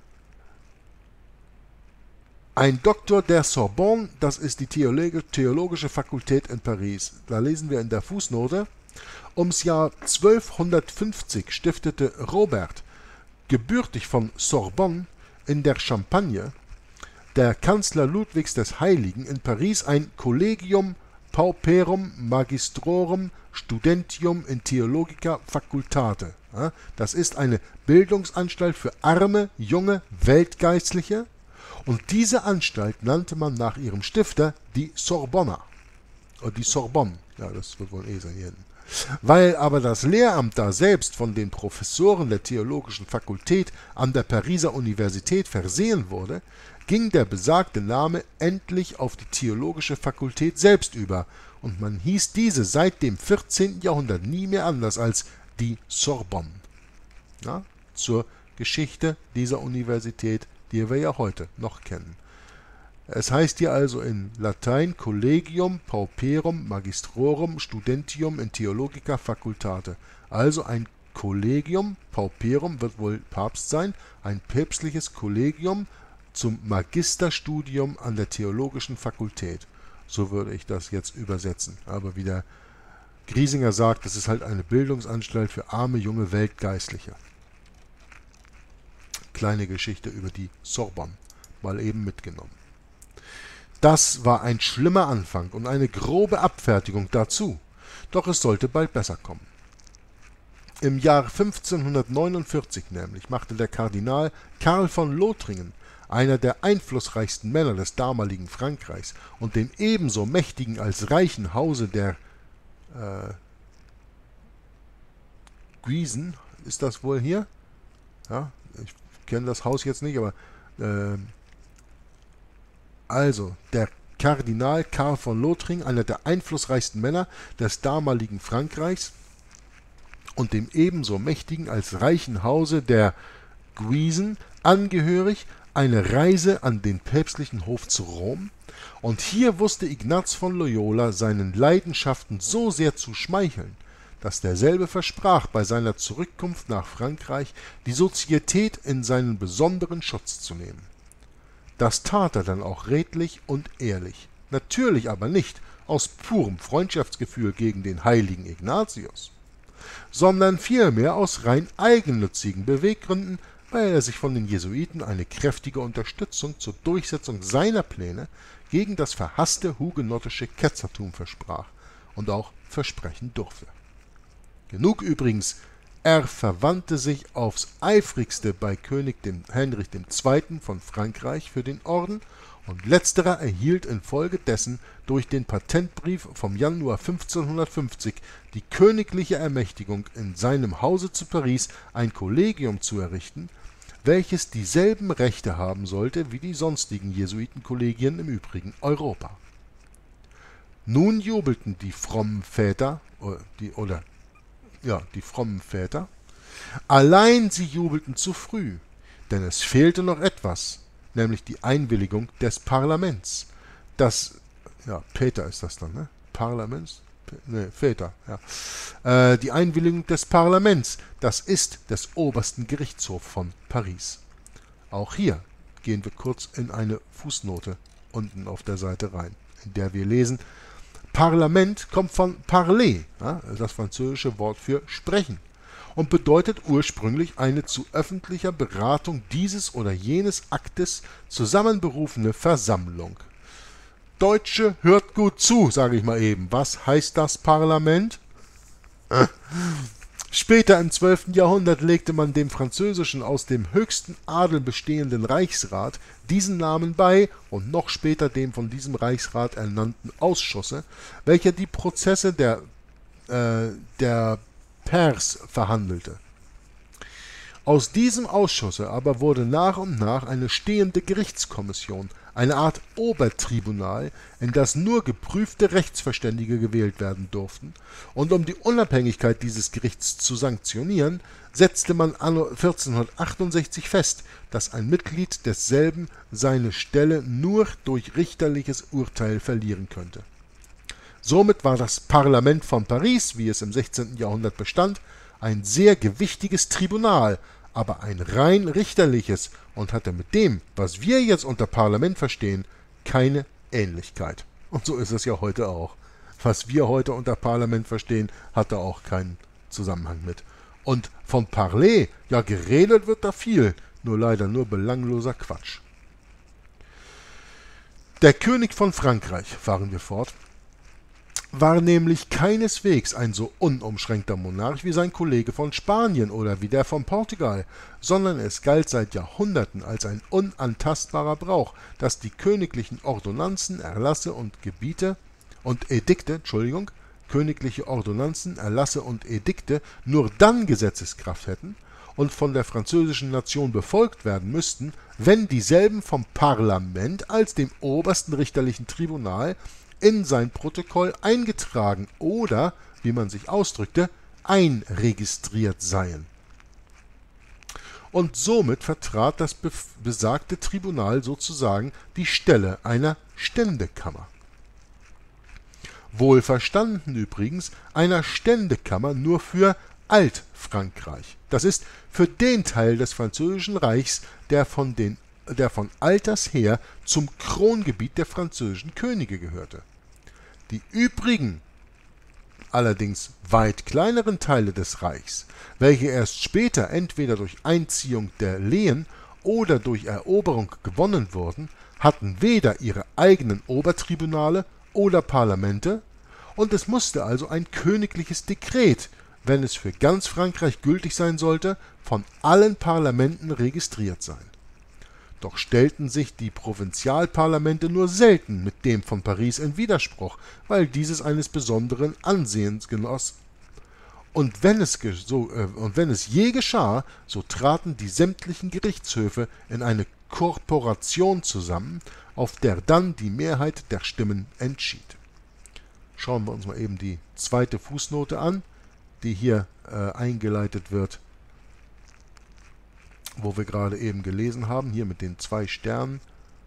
Ein Doktor der Sorbonne, das ist die Theologische Fakultät in Paris. Da lesen wir in der Fußnote: Ums Jahr 1250 stiftete Robert, gebürtig von Sorbonne in der Champagne, der Kanzler Ludwigs des Heiligen, in Paris ein Collegium Pauperum Magistrorum Studentium in Theologica Facultate. Das ist eine Bildungsanstalt für arme, junge Weltgeistliche, und diese Anstalt nannte man nach ihrem Stifter die Sorbonna. Oder die Sorbonne, ja, das wird wohl sein hier hinten. Weil aber das Lehramt daselbst von den Professoren der Theologischen Fakultät an der Pariser Universität versehen wurde, ging der besagte Name endlich auf die Theologische Fakultät selbst über, und man hieß diese seit dem 14. Jahrhundert nie mehr anders als die Sorbonne. Ja, zur Geschichte dieser Universität, die wir ja heute noch kennen. Es heißt hier also in Latein Collegium Pauperum Magistrorum Studentium in Theologica Facultate. Also ein Collegium Pauperum wird wohl Papst sein, ein päpstliches Kollegium zum Magisterstudium an der Theologischen Fakultät. So würde ich das jetzt übersetzen. Aber wie der Griesinger sagt, das ist halt eine Bildungsanstalt für arme, junge Weltgeistliche. Kleine Geschichte über die Sorbonne, mal eben mitgenommen. Das war ein schlimmer Anfang und eine grobe Abfertigung dazu, doch es sollte bald besser kommen. Im Jahr 1549 nämlich machte der Kardinal Karl von Lothringen einer der einflussreichsten Männer des damaligen Frankreichs und dem ebenso mächtigen als reichen Hause der Guisen, ist das wohl hier? Ja, ich kenne das Haus jetzt nicht, aber also der Kardinal Karl von Lothringen, einer der einflussreichsten Männer des damaligen Frankreichs und dem ebenso mächtigen als reichen Hause der Guisen angehörig, eine Reise an den päpstlichen Hof zu Rom, und hier wusste Ignaz von Loyola seinen Leidenschaften so sehr zu schmeicheln, dass derselbe versprach, bei seiner Zurückkunft nach Frankreich die Sozietät in seinen besonderen Schutz zu nehmen. Das tat er dann auch redlich und ehrlich, natürlich aber nicht aus purem Freundschaftsgefühl gegen den heiligen Ignatius, sondern vielmehr aus rein eigennützigen Beweggründen, weil er sich von den Jesuiten eine kräftige Unterstützung zur Durchsetzung seiner Pläne gegen das verhasste hugenottische Ketzertum versprach und auch versprechen durfte. Genug übrigens, er verwandte sich aufs eifrigste bei König Heinrich II. Von Frankreich für den Orden, und letzterer erhielt infolgedessen durch den Patentbrief vom Januar 1550 die königliche Ermächtigung, in seinem Hause zu Paris ein Kollegium zu errichten, welches dieselben Rechte haben sollte wie die sonstigen Jesuitenkollegien im übrigen Europa. Nun jubelten die frommen Väter, die frommen Väter, allein sie jubelten zu früh, denn es fehlte noch etwas, nämlich die Einwilligung des Parlaments. Peter ist das dann, ne? Parlaments? Ne, Väter, ja. Die Einwilligung des Parlaments, das ist des obersten Gerichtshofs von Paris. Auch hier gehen wir kurz in eine Fußnote unten auf der Seite rein, in der wir lesen: Parlament kommt von parler, ja, das französische Wort für sprechen, und bedeutet ursprünglich eine zu öffentlicher Beratung dieses oder jenes Aktes zusammenberufene Versammlung. Deutsche, hört gut zu, sage ich mal eben. Was heißt das Parlament? Später im 12. Jahrhundert legte man dem französischen aus dem höchsten Adel bestehenden Reichsrat diesen Namen bei und noch später dem von diesem Reichsrat ernannten Ausschusse, welcher die Prozesse der Pairs verhandelte. Aus diesem Ausschusse aber wurde nach und nach eine stehende Gerichtskommission, eine Art Obertribunal, in das nur geprüfte Rechtsverständige gewählt werden durften, und um die Unabhängigkeit dieses Gerichts zu sanktionieren, setzte man anno 1468 fest, dass ein Mitglied desselben seine Stelle nur durch richterliches Urteil verlieren könnte. Somit war das Parlament von Paris, wie es im 16. Jahrhundert bestand, ein sehr gewichtiges Tribunal, aber ein rein richterliches, und hatte mit dem, was wir jetzt unter Parlament verstehen, keine Ähnlichkeit. Und so ist es ja heute auch. Was wir heute unter Parlament verstehen, hat da auch keinen Zusammenhang mit. Und von Parler, ja, geredet wird da viel, nur leider nur belangloser Quatsch. Der König von Frankreich, fahren wir fort, war nämlich keineswegs ein so unumschränkter Monarch wie sein Kollege von Spanien oder wie der von Portugal, sondern es galt seit Jahrhunderten als ein unantastbarer Brauch, dass die königlichen Ordonnanzen, Erlasse und Edikte nur dann Gesetzeskraft hätten und von der französischen Nation befolgt werden müssten, wenn dieselben vom Parlament als dem obersten richterlichen Tribunal in sein Protokoll eingetragen oder, wie man sich ausdrückte, einregistriert seien. Und somit vertrat das besagte Tribunal sozusagen die Stelle einer Ständekammer. Wohlverstanden übrigens einer Ständekammer nur für Altfrankreich, das ist für den Teil des französischen Reichs, der von alters her zum Krongebiet der französischen Könige gehörte. Die übrigen, allerdings weit kleineren Teile des Reichs, welche erst später entweder durch Einziehung der Lehen oder durch Eroberung gewonnen wurden, hatten weder ihre eigenen Obertribunale oder Parlamente, und es musste also ein königliches Dekret, wenn es für ganz Frankreich gültig sein sollte, von allen Parlamenten registriert sein. Doch stellten sich die Provinzialparlamente nur selten mit dem von Paris in Widerspruch, weil dieses eines besonderen Ansehens genoss. Und wenn es je geschah, so traten die sämtlichen Gerichtshöfe in eine Korporation zusammen, auf der dann die Mehrheit der Stimmen entschied. Schauen wir uns mal eben die zweite Fußnote an, die hier eingeleitet wird, wo wir gerade eben gelesen haben, hier mit den 2 Sternen.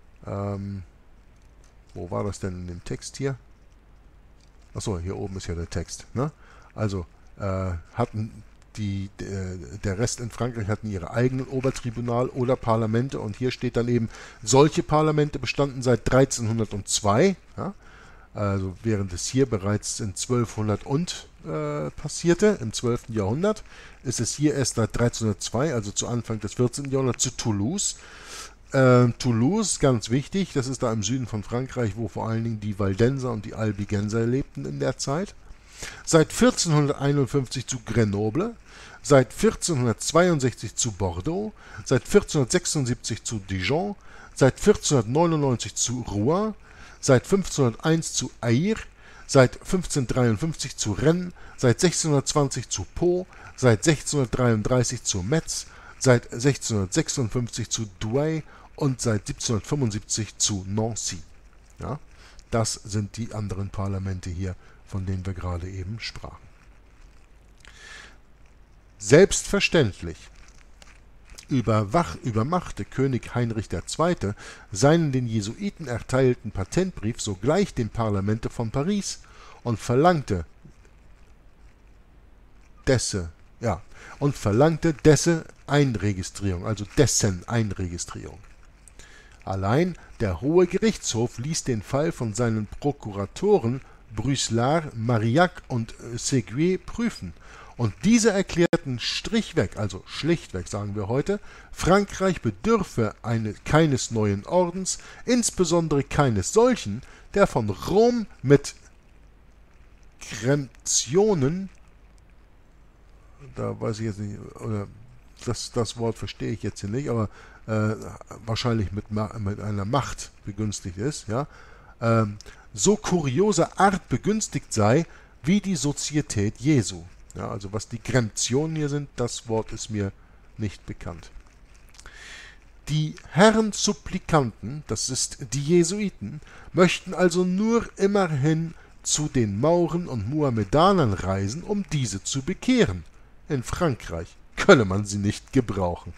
Wo war das denn in dem Text hier? Achso, hier oben ist ja der Text. Ne? Also hatten der Rest in Frankreich hatten ihre eigenen Obertribunal oder Parlamente, und hier steht dann eben, solche Parlamente bestanden seit 1302, ja? Also während es hier bereits in 1200 passierte, im 12. Jahrhundert, ist es hier erst seit 1302, also zu Anfang des 14. Jahrhunderts, zu Toulouse. Toulouse, ganz wichtig, das ist da im Süden von Frankreich, wo vor allen Dingen die Waldenser und die Albigenser lebten in der Zeit. Seit 1451 zu Grenoble, seit 1462 zu Bordeaux, seit 1476 zu Dijon, seit 1499 zu Rouen, seit 1501 zu Aire, seit 1553 zu Rennes, seit 1620 zu Pau, seit 1633 zu Metz, seit 1656 zu Douai und seit 1775 zu Nancy. Ja, das sind die anderen Parlamente hier, von denen wir gerade eben sprachen. Selbstverständlich übermachte König Heinrich II. Seinen den Jesuiten erteilten Patentbrief sogleich dem Parlamente von Paris und verlangte dessen Einregistrierung, also dessen Einregistrierung. Allein der Hohe Gerichtshof ließ den Fall von seinen Prokuratoren Brüsselard, Marillac und Séguier prüfen, und diese erklärten schlichtweg, sagen wir heute, Frankreich bedürfe keines neuen Ordens, insbesondere keines solchen, der von Rom mit Kremtionen, da weiß ich jetzt nicht, oder das Wort verstehe ich jetzt hier nicht, aber wahrscheinlich mit einer Macht begünstigt ist, ja, so kurioser Art begünstigt sei, wie die Sozietät Jesu. Ja, also was die Kremtionen hier sind, das Wort ist mir nicht bekannt. Die Herren Supplikanten, das ist die Jesuiten, möchten also nur immerhin zu den Mauren und Muhammedanern reisen, um diese zu bekehren. In Frankreich könne man sie nicht gebrauchen.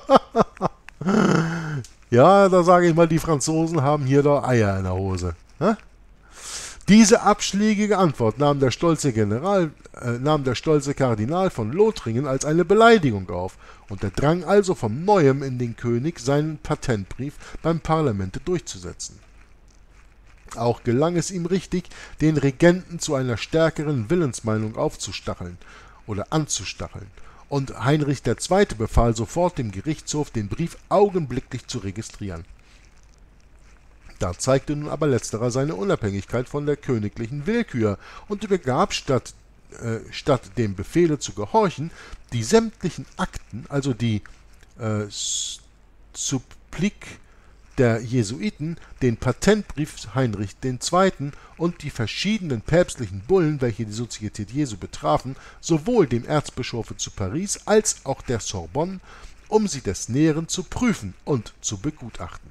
Ja, da sage ich mal, die Franzosen haben hier doch Eier in der Hose. Diese abschlägige Antwort nahm der stolze Kardinal von Lothringen als eine Beleidigung auf, und er drang also von neuem in den König, seinen Patentbrief beim Parlamente durchzusetzen. Auch gelang es ihm richtig, den Regenten zu einer stärkeren Willensmeinung aufzustacheln oder anzustacheln, und Heinrich II. Befahl sofort dem Gerichtshof, den Brief augenblicklich zu registrieren. Da zeigte nun aber letzterer seine Unabhängigkeit von der königlichen Willkür und übergab, statt dem Befehle zu gehorchen, die sämtlichen Akten, also die Supplique der Jesuiten, den Patentbrief Heinrich II. Und die verschiedenen päpstlichen Bullen, welche die Sozietät Jesu betrafen, sowohl dem Erzbischofe zu Paris als auch der Sorbonne, um sie des Näheren zu prüfen und zu begutachten.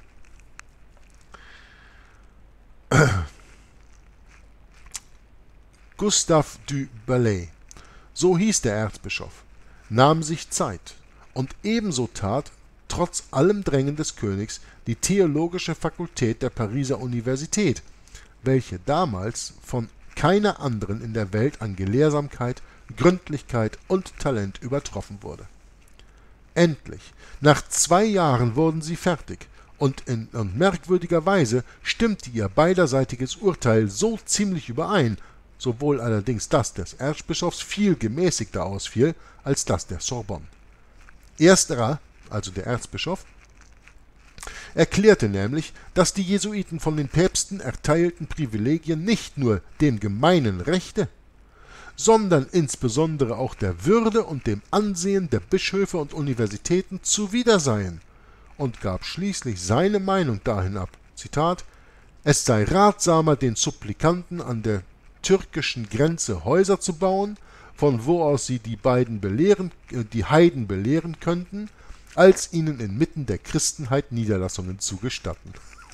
Gustave du Bellay, so hieß der Erzbischof, nahm sich Zeit und ebenso tat, trotz allem Drängen des Königs, die theologische Fakultät der Pariser Universität, welche damals von keiner anderen in der Welt an Gelehrsamkeit, Gründlichkeit und Talent übertroffen wurde. Endlich, nach 2 Jahren wurden sie fertig, und merkwürdigerweise stimmte ihr beiderseitiges Urteil so ziemlich überein, sowohl allerdings das des Erzbischofs viel gemäßigter ausfiel als das der Sorbonne. Ersterer, also der Erzbischof, erklärte nämlich, dass die Jesuiten von den Päpsten erteilten Privilegien nicht nur dem gemeinen Rechte, sondern insbesondere auch der Würde und dem Ansehen der Bischöfe und Universitäten zuwider seien, und gab schließlich seine Meinung dahin ab. Zitat: Es sei ratsamer, den Supplikanten an der türkischen Grenze Häuser zu bauen, von wo aus sie die Heiden belehren könnten, als ihnen inmitten der Christenheit Niederlassungen zu gestatten.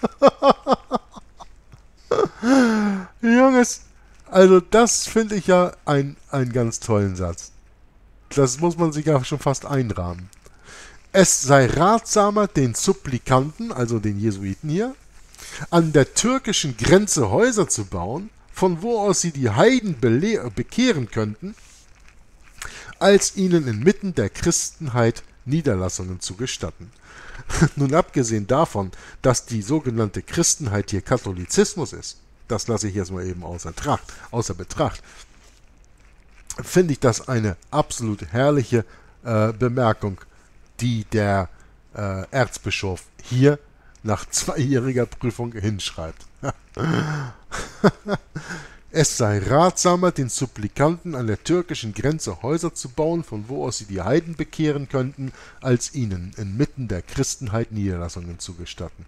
Junges, also das finde ich ja einen ganz tollen Satz. Das muss man sich ja schon fast einrahmen. Es sei ratsamer, den Supplikanten, also den Jesuiten hier, an der türkischen Grenze Häuser zu bauen, von wo aus sie die Heiden bekehren könnten, als ihnen inmitten der Christenheit Niederlassungen zu gestatten. Nun abgesehen davon, dass die sogenannte Christenheit hier Katholizismus ist, das lasse ich jetzt mal eben außer Betracht, finde ich das eine absolut herrliche Bemerkung, die der Erzbischof hier nach 2-jähriger Prüfung hinschreibt. Es sei ratsamer, den Supplikanten an der türkischen Grenze Häuser zu bauen, von wo aus sie die Heiden bekehren könnten, als ihnen inmitten der Christenheit Niederlassungen zu gestatten.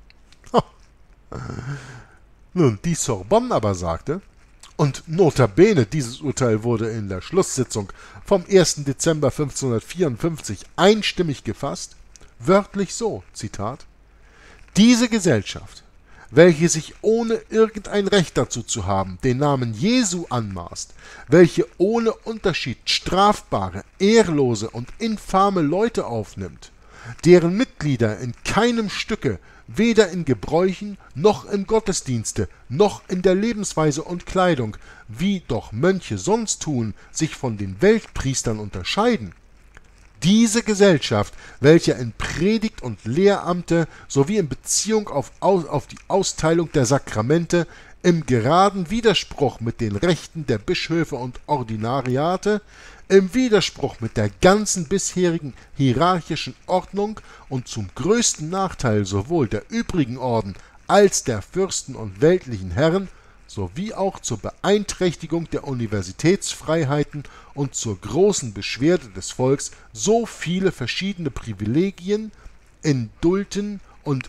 Nun, die Sorbonne aber sagte, und notabene, dieses Urteil wurde in der Schlusssitzung vom 1. Dezember 1554 einstimmig gefasst, wörtlich so, Zitat: Diese Gesellschaft, welche sich ohne irgendein Recht dazu zu haben, den Namen Jesu anmaßt, welche ohne Unterschied strafbare, ehrlose und infame Leute aufnimmt, deren Mitglieder in keinem Stücke, weder in Gebräuchen, noch im Gottesdienste, noch in der Lebensweise und Kleidung, wie doch Mönche sonst tun, sich von den Weltpriestern unterscheiden, diese Gesellschaft, welche in Predigt und Lehramte sowie in Beziehung auf die Austeilung der Sakramente im geraden Widerspruch mit den Rechten der Bischöfe und Ordinariate, im Widerspruch mit der ganzen bisherigen hierarchischen Ordnung und zum größten Nachteil sowohl der übrigen Orden als der Fürsten und weltlichen Herren, sowie auch zur Beeinträchtigung der Universitätsfreiheiten und zur großen Beschwerde des Volks so viele verschiedene Privilegien, Indulten und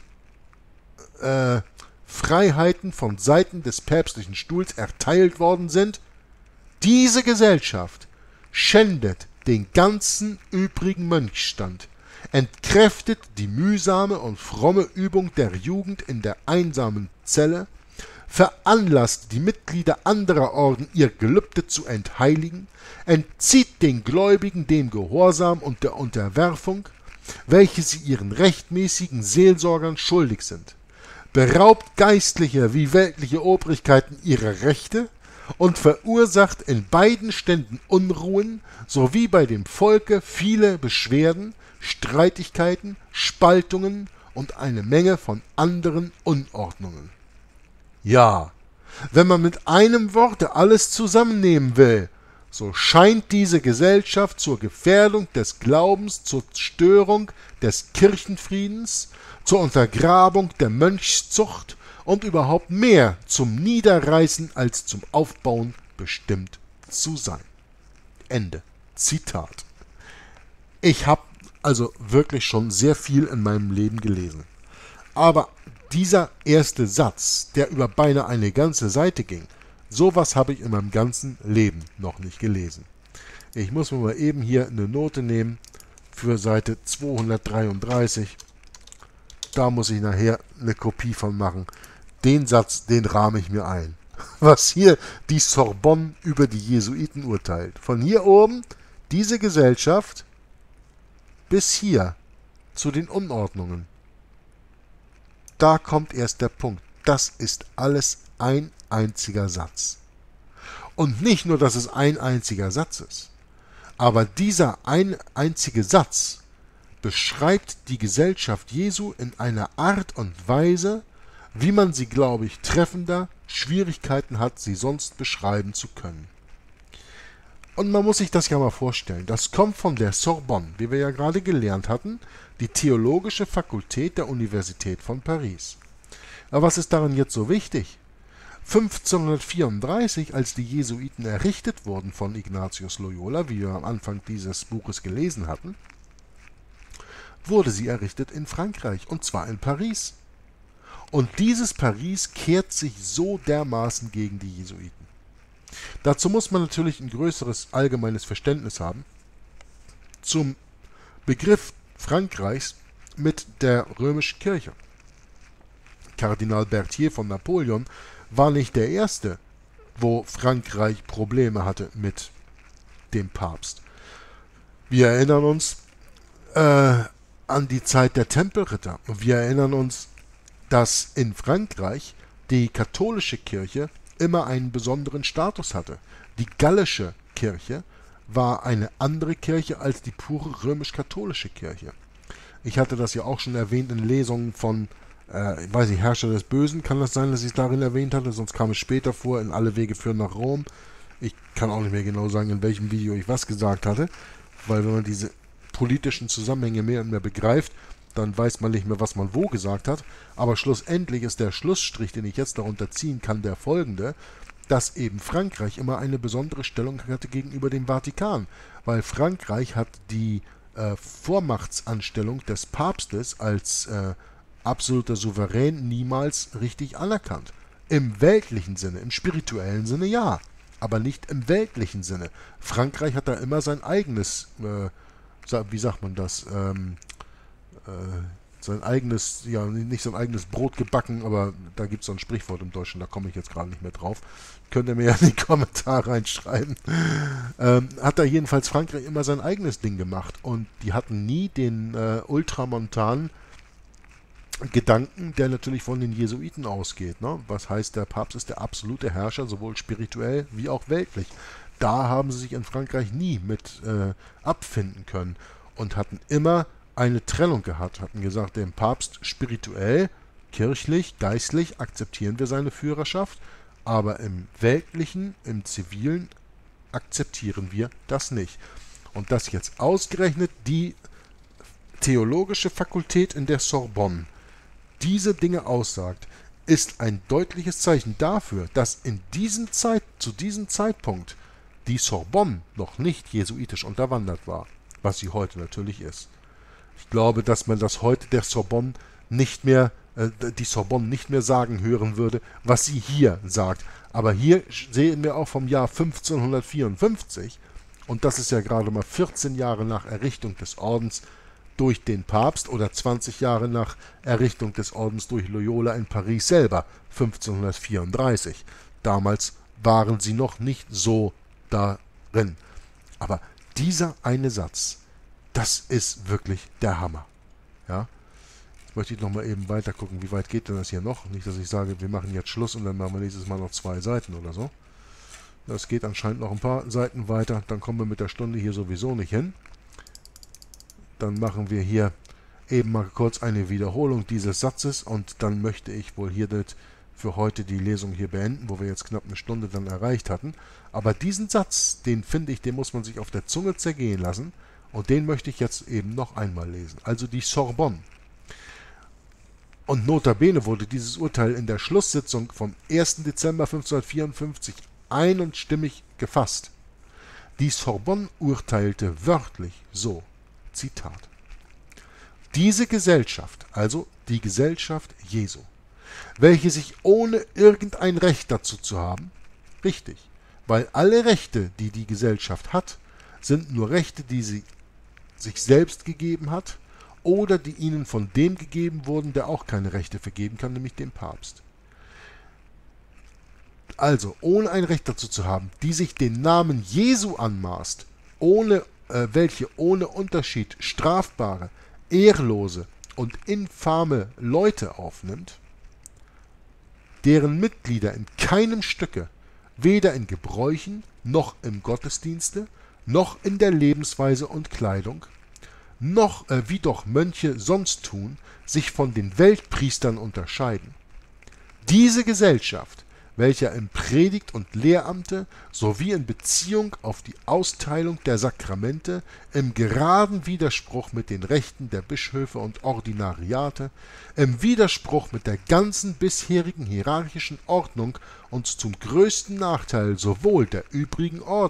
Freiheiten von Seiten des päpstlichen Stuhls erteilt worden sind, diese Gesellschaft schändet den ganzen übrigen Mönchsstand, entkräftet die mühsame und fromme Übung der Jugend in der einsamen Zelle, veranlasst die Mitglieder anderer Orden, ihr Gelübde zu entheiligen, entzieht den Gläubigen dem Gehorsam und der Unterwerfung, welche sie ihren rechtmäßigen Seelsorgern schuldig sind, beraubt geistliche wie weltliche Obrigkeiten ihrer Rechte und verursacht in beiden Ständen Unruhen sowie bei dem Volke viele Beschwerden, Streitigkeiten, Spaltungen und eine Menge von anderen Unordnungen. Ja, wenn man mit einem Worte alles zusammennehmen will, so scheint diese Gesellschaft zur Gefährdung des Glaubens, zur Störung des Kirchenfriedens, zur Untergrabung der Mönchszucht und überhaupt mehr zum Niederreißen als zum Aufbauen bestimmt zu sein. Ende Zitat. Ich habe also wirklich schon sehr viel in meinem Leben gelesen. Aber dieser erste Satz, der über beinahe eine ganze Seite ging, sowas habe ich in meinem ganzen Leben noch nicht gelesen. Ich muss mir mal eben hier eine Note nehmen für Seite 233. Da muss ich nachher eine Kopie von machen. Den Satz, den rahme ich mir ein. Was hier die Sorbonne über die Jesuiten urteilt. Von hier oben, diese Gesellschaft, bis hier zu den Unordnungen. Da kommt erst der Punkt. Das ist alles ein einziger Satz. Und nicht nur, dass es ein einziger Satz ist, aber dieser ein einzige Satz beschreibt die Gesellschaft Jesu in einer Art und Weise, wie man sie, glaube ich, treffender Schwierigkeiten hat, sie sonst beschreiben zu können. Und man muss sich das ja mal vorstellen. Das kommt von der Sorbonne, wie wir ja gerade gelernt hatten, die theologische Fakultät der Universität von Paris. Aber was ist daran jetzt so wichtig? 1534, als die Jesuiten errichtet wurden von Ignatius Loyola, wie wir am Anfang dieses Buches gelesen hatten, wurde sie errichtet in Frankreich, und zwar in Paris. Und dieses Paris kehrt sich so dermaßen gegen die Jesuiten. Dazu muss man natürlich ein größeres allgemeines Verständnis haben zum Begriff Frankreichs mit der römischen Kirche. Kardinal Berthier von Napoleon war nicht der Erste, wo Frankreich Probleme hatte mit dem Papst. Wir erinnern uns an die Zeit der Tempelritter. Wir erinnern uns, dass in Frankreich die katholische Kirche immer einen besonderen Status hatte. Die gallische Kirche war eine andere Kirche als die pure römisch-katholische Kirche. Ich hatte das ja auch schon erwähnt in Lesungen von, ich weiß nicht, Herrscher des Bösen. Kann das sein, dass ich es darin erwähnt hatte? Sonst kam es später vor, in Alle Wege führen nach Rom. Ich kann auch nicht mehr genau sagen, in welchem Video ich was gesagt hatte, weil wenn man diese politischen Zusammenhänge mehr und mehr begreift, dann weiß man nicht mehr, was man wo gesagt hat. Aber schlussendlich ist der Schlussstrich, den ich jetzt darunter ziehen kann, der folgende, dass eben Frankreich immer eine besondere Stellung hatte gegenüber dem Vatikan, weil Frankreich hat die Vormachtsanstellung des Papstes als absoluter Souverän niemals richtig anerkannt. Im weltlichen Sinne, im spirituellen Sinne ja, aber nicht im weltlichen Sinne. Frankreich hat da immer sein eigenes, wie sagt man das, sein eigenes, ja, nicht sein eigenes Brot gebacken, aber da gibt es so ein Sprichwort im Deutschen, da komme ich jetzt gerade nicht mehr drauf. Könnt ihr mir ja in die Kommentare reinschreiben. Hat da jedenfalls Frankreich immer sein eigenes Ding gemacht und die hatten nie den ultramontanen Gedanken, der natürlich von den Jesuiten ausgeht. Ne? Was heißt, der Papst ist der absolute Herrscher, sowohl spirituell wie auch weltlich. Da haben sie sich in Frankreich nie mit abfinden können und hatten immer eine Trennung gehabt, hatten gesagt, dem Papst spirituell, kirchlich, geistlich akzeptieren wir seine Führerschaft, aber im weltlichen, im zivilen akzeptieren wir das nicht. Und dass jetzt ausgerechnet die theologische Fakultät in der Sorbonne diese Dinge aussagt, ist ein deutliches Zeichen dafür, dass zu diesem Zeitpunkt die Sorbonne noch nicht jesuitisch unterwandert war, was sie heute natürlich ist. Ich glaube, dass man das heute der Sorbonne die Sorbonne nicht mehr sagen hören würde, was sie hier sagt. Aber hier sehen wir auch vom Jahr 1554, und das ist ja gerade mal 14 Jahre nach Errichtung des Ordens durch den Papst oder 20 Jahre nach Errichtung des Ordens durch Loyola in Paris selber, 1534. Damals waren sie noch nicht so darin. Aber dieser eine Satz, das ist wirklich der Hammer. Ja? Jetzt möchte ich nochmal eben weiter gucken, wie weit geht denn das hier noch? Nicht, dass ich sage, wir machen jetzt Schluss und dann machen wir nächstes Mal noch 2 Seiten oder so. Das geht anscheinend noch ein paar Seiten weiter, dann kommen wir mit der Stunde hier sowieso nicht hin. Dann machen wir hier eben mal kurz eine Wiederholung dieses Satzes und dann möchte ich wohl hiermit für heute die Lesung hier beenden, wo wir jetzt knapp eine Stunde dann erreicht hatten. Aber diesen Satz, den finde ich, den muss man sich auf der Zunge zergehen lassen. Und den möchte ich jetzt eben noch einmal lesen. Also die Sorbonne. Und notabene wurde dieses Urteil in der Schlusssitzung vom 1. Dezember 1554 einstimmig gefasst. Die Sorbonne urteilte wörtlich so, Zitat: Diese Gesellschaft, also die Gesellschaft Jesu, welche sich ohne irgendein Recht dazu zu haben, richtig, weil alle Rechte, die die Gesellschaft hat, sind nur Rechte, die sie sich selbst gegeben hat oder die ihnen von dem gegeben wurden, der auch keine Rechte vergeben kann, nämlich dem Papst. Also, ohne ein Recht dazu zu haben, die sich den Namen Jesu anmaßt, welche ohne Unterschied strafbare, ehrlose und infame Leute aufnimmt, deren Mitglieder in keinem Stücke, weder in Gebräuchen noch im Gottesdienste, noch in der Lebensweise und Kleidung, noch wie doch Mönche sonst tun, sich von den Weltpriestern unterscheiden. Diese Gesellschaft, welcher im Predigt- und Lehramte sowie in Beziehung auf die Austeilung der Sakramente im geraden Widerspruch mit den Rechten der Bischöfe und Ordinariate, im Widerspruch mit der ganzen bisherigen hierarchischen Ordnung und zum größten Nachteil sowohl der übrigen Orden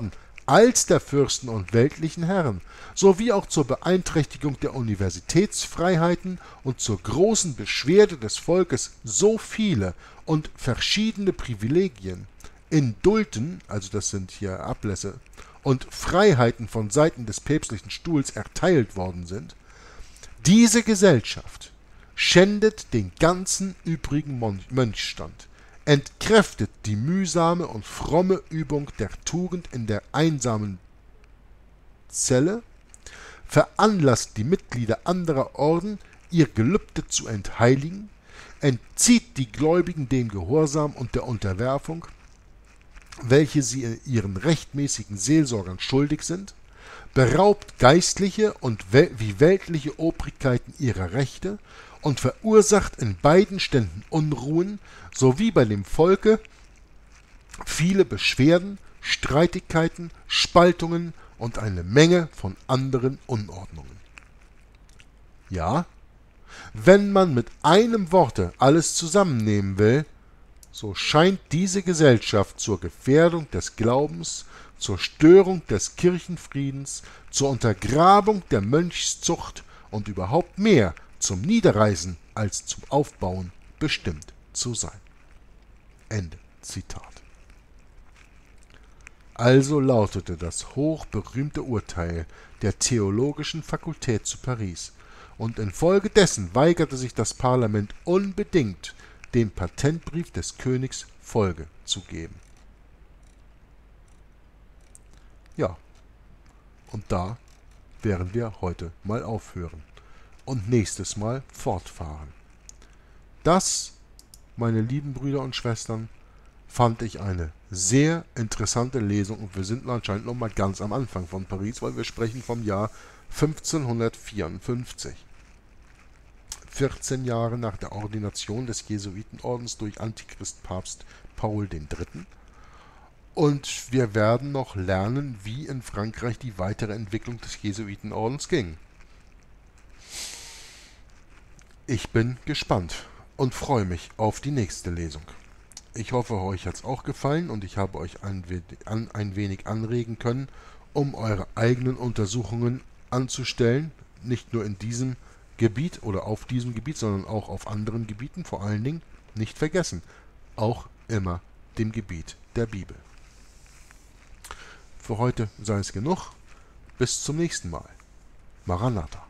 als der Fürsten und weltlichen Herren, sowie auch zur Beeinträchtigung der Universitätsfreiheiten und zur großen Beschwerde des Volkes so viele und verschiedene Privilegien, Indulten, also das sind hier Ablässe, und Freiheiten von Seiten des päpstlichen Stuhls erteilt worden sind, diese Gesellschaft schändet den ganzen übrigen Mönchstand, entkräftet die mühsame und fromme Übung der Tugend in der einsamen Zelle, veranlasst die Mitglieder anderer Orden, ihr Gelübde zu entheiligen, entzieht die Gläubigen dem Gehorsam und der Unterwerfung, welche sie ihren rechtmäßigen Seelsorgern schuldig sind, beraubt Geistliche und wie weltliche Obrigkeiten ihrer Rechte und verursacht in beiden Ständen Unruhen sowie bei dem Volke viele Beschwerden, Streitigkeiten, Spaltungen und eine Menge von anderen Unordnungen. Ja, wenn man mit einem Worte alles zusammennehmen will, so scheint diese Gesellschaft zur Gefährdung des Glaubens, zur Störung des Kirchenfriedens, zur Untergrabung der Mönchszucht und überhaupt mehr zum Niederreißen als zum Aufbauen bestimmt zu sein. Ende Zitat. Also lautete das hochberühmte Urteil der Theologischen Fakultät zu Paris, und infolgedessen weigerte sich das Parlament unbedingt, dem Patentbrief des Königs Folge zu geben. Ja, und da werden wir heute mal aufhören und nächstes Mal fortfahren. Das, meine lieben Brüder und Schwestern, fand ich eine sehr interessante Lesung, und wir sind anscheinend noch mal ganz am Anfang von Paris, weil wir sprechen vom Jahr 1554. 14 Jahre nach der Ordination des Jesuitenordens durch Antichrist-Papst Paul III. Und wir werden noch lernen, wie in Frankreich die weitere Entwicklung des Jesuitenordens ging. Ich bin gespannt und freue mich auf die nächste Lesung. Ich hoffe, euch hat es auch gefallen und ich habe euch ein wenig anregen können, um eure eigenen Untersuchungen anzustellen, nicht nur in diesem Gebiet oder auf diesem Gebiet, sondern auch auf anderen Gebieten, vor allen Dingen nicht vergessen, auch immer dem Gebiet der Bibel. Für heute sei es genug. Bis zum nächsten Mal. Maranatha.